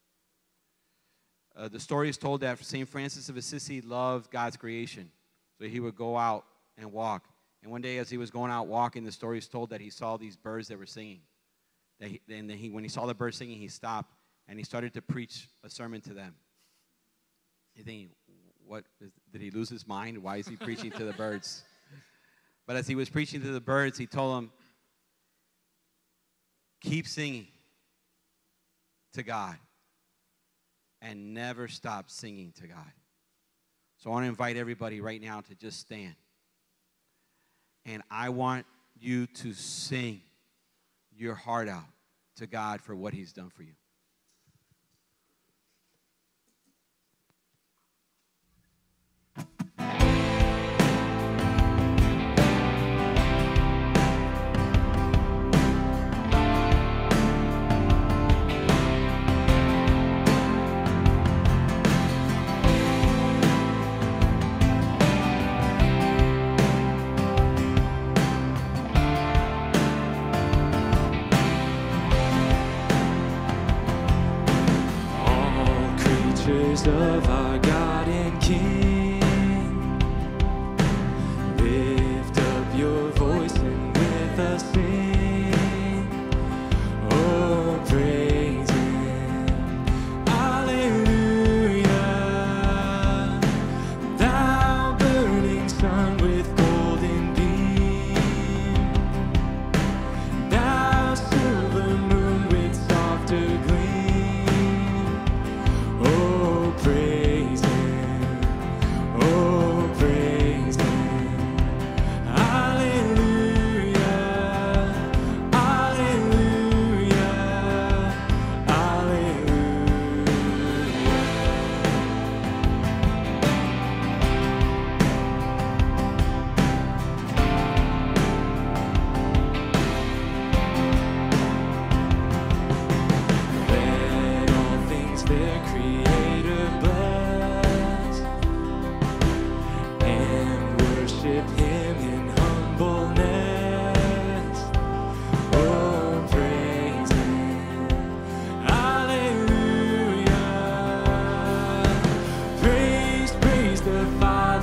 The story is told that St. Francis of Assisi loved God's creation, so he would go out and walk. And one day as he was going out walking, the story is told that he saw these birds that were singing. When he saw the birds singing, he stopped and he started to preach a sermon to them. You think, did he lose his mind? Why is he preaching to the birds? But as he was preaching to the birds, he told them, keep singing to God and never stop singing to God. So I want to invite everybody right now to just stand. And I want you to sing your heart out to God for what he's done for you. Of our God and King, lift up your voice and with us sing. Oh, praise him, hallelujah. Thou burning sun with golden beam, thou silver moon with softer gleam. Oh, praise him.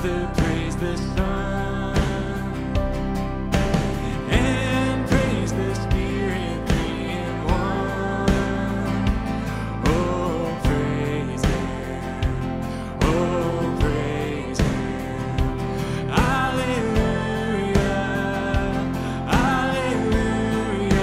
Father, praise the Son, and praise the Spirit, three in one. Oh, praise Him. Oh, praise Him. Hallelujah. Hallelujah.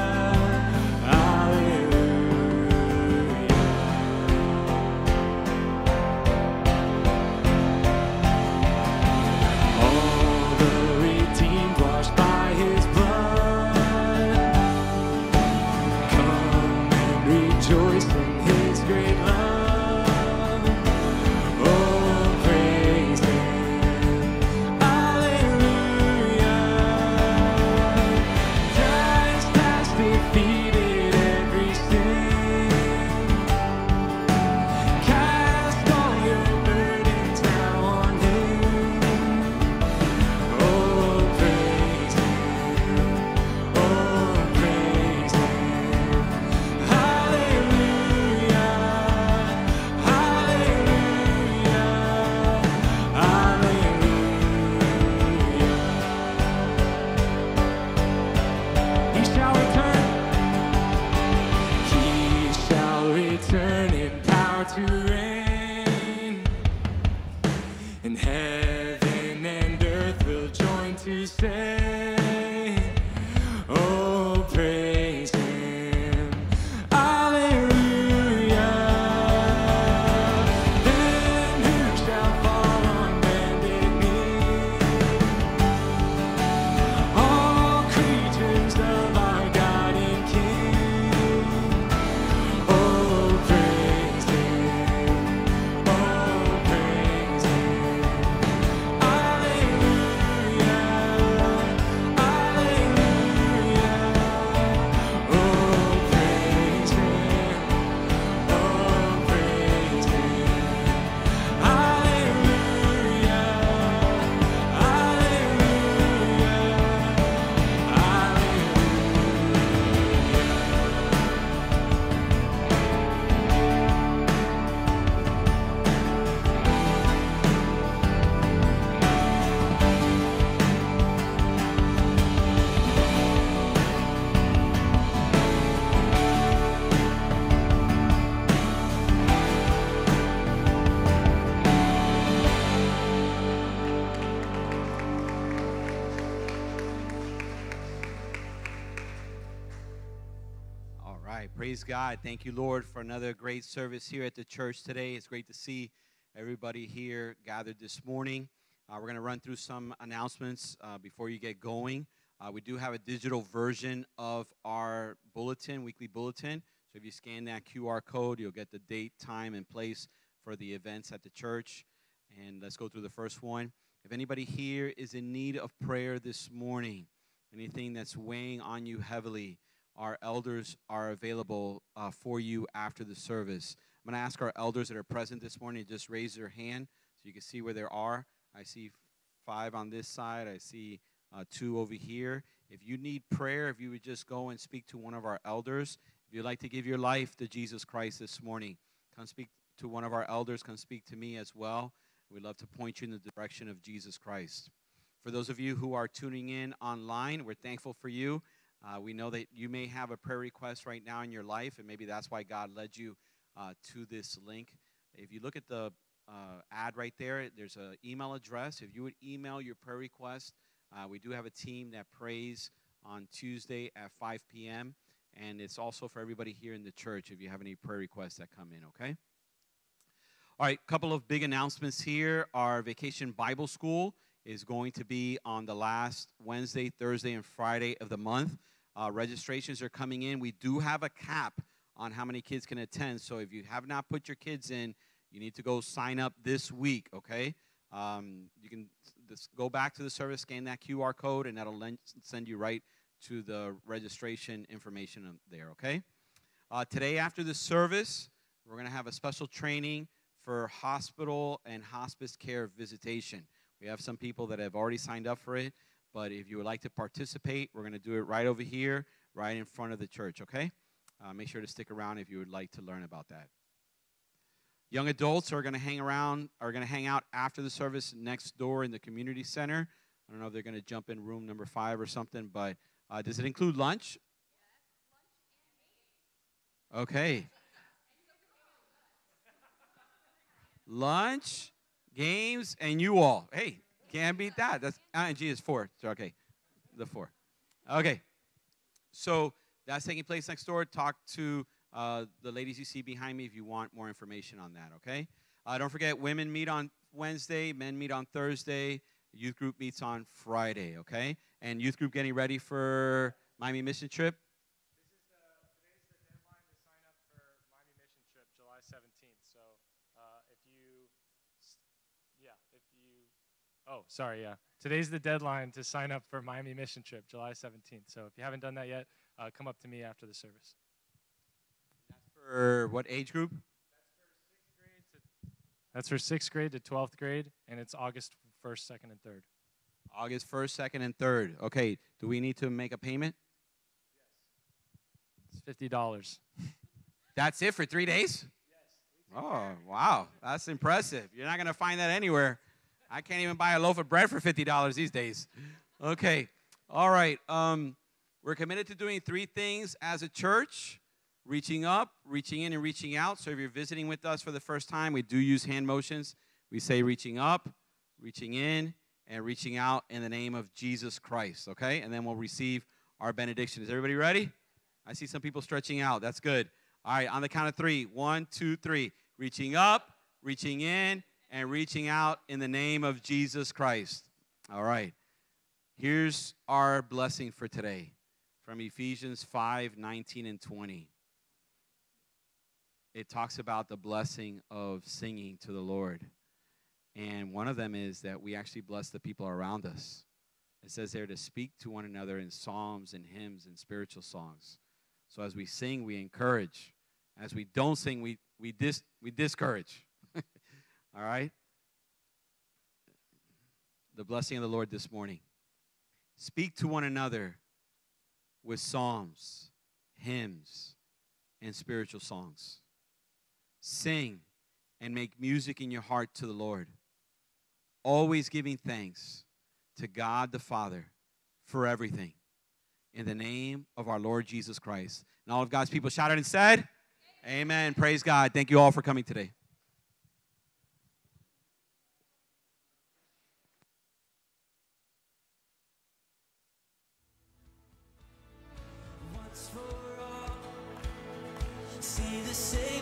Hallelujah. All the redeemed washed by His blood, come and rejoice in His great love. Oh, praise Him. Hallelujah. Christ has defeated every sin. Cast all your burdens now on Him. Oh, praise Him. Oh, praise Him. Hallelujah. Hallelujah. Hallelujah. He shall return. He shall return in power to reign, and heaven and earth will join to say, oh, praise Him. Hallelujah. Then who shall fall on bended knee? All creatures of our God and King. Oh, praise Him. Oh, praise Him. Hallelujah. Hallelujah. Oh, praise Him. Oh, praise Him. Hallelujah. All right. Praise God. Thank you, Lord, for another great service here at the church today. It's great to see everybody here gathered this morning. We're going to run through some announcements before you get going. We do have a digital version of our bulletin, weekly bulletin. So if you scan that QR code, you'll get the date, time, and place for the events at the church. And let's go through the first one. If anybody here is in need of prayer this morning, anything that's weighing on you heavily, our elders are available for you after the service. I'm going to ask our elders that are present this morning to just raise their hand so you can see where they are. I see 5 on this side. I see 2 over here. If you need prayer, if you would just go and speak to one of our elders. If you'd like to give your life to Jesus Christ this morning, come speak to one of our elders. Come speak to me as well. We'd love to point you in the direction of Jesus Christ. For those of you who are tuning in online, we're thankful for you. We know that you may have a prayer request right now in your life, and maybe that's why God led you to this link. If you look at the ad right there, there's an email address. If you would email your prayer request, we do have a team that prays on Tuesday at 5 p.m., and it's also for everybody here in the church if you have any prayer requests that come in, okay? All right, a couple of big announcements here. Our Vacation Bible School is going to be on the last Wednesday, Thursday, and Friday of the month. Registrations are coming in. We do have a cap on how many kids can attend, so if you have not put your kids in, you need to go sign up this week, okay? You can just go back to the service, scan that QR code, and that'll send you right to the registration information there, okay? Today after the service, we're going to have a special training for hospital and hospice care visitation. We have some people that have already signed up for it, but if you would like to participate, we're going to do it right over here, right in front of the church, okay? Make sure to stick around if you would like to learn about that. Young adults are going to hang out after the service next door in the community center. I don't know if they're going to jump in room number 5 or something, but does it include lunch? Okay. Lunch, games, and you all. Hey, can't beat that. That's and G is 4. So okay, the 4. Okay. So that's taking place next door. Talk to the ladies you see behind me if you want more information on that, okay? Don't forget, women meet on Wednesday, men meet on Thursday, youth group meets on Friday, okay? And youth group getting ready for Miami mission trip? Today's the deadline to sign up for Miami mission trip, July 17th. So today's the deadline to sign up for Miami mission trip, July 17th. So if you haven't done that yet, come up to me after the service. That's for what age group? That's for 6th grade to 12th grade, and it's August 1st, 2nd, and 3rd. August 1st, 2nd, and 3rd. Okay, do we need to make a payment? It's $50. That's it for 3 days? Yes. Oh, wow. That's impressive. You're not going to find that anywhere. I can't even buy a loaf of bread for $50 these days. Okay. All right. We're committed to doing 3 things as a church: reaching up, reaching in, and reaching out. So if you're visiting with us for the first time, we do use hand motions. We say reaching up, reaching in, and reaching out in the name of Jesus Christ, okay? And then we'll receive our benediction. Is everybody ready? I see some people stretching out. That's good. All right, on the count of 3. 1, 2, 3. Reaching up, reaching in, and reaching out in the name of Jesus Christ. All right. Here's our blessing for today from Ephesians 5, 19, and 20. It talks about the blessing of singing to the Lord. And one of them is that we actually bless the people around us. It says there to speak to one another in psalms and hymns and spiritual songs. So as we sing, we encourage. As we don't sing, we discourage. All right? The blessing of the Lord this morning. Speak to one another with psalms, hymns, and spiritual songs. Sing and make music in your heart to the Lord, always giving thanks to God the Father for everything, in the name of our Lord Jesus Christ. And all of God's people shouted and said, Amen. Praise God. Thank you all for coming today. Once for all, see the Savior.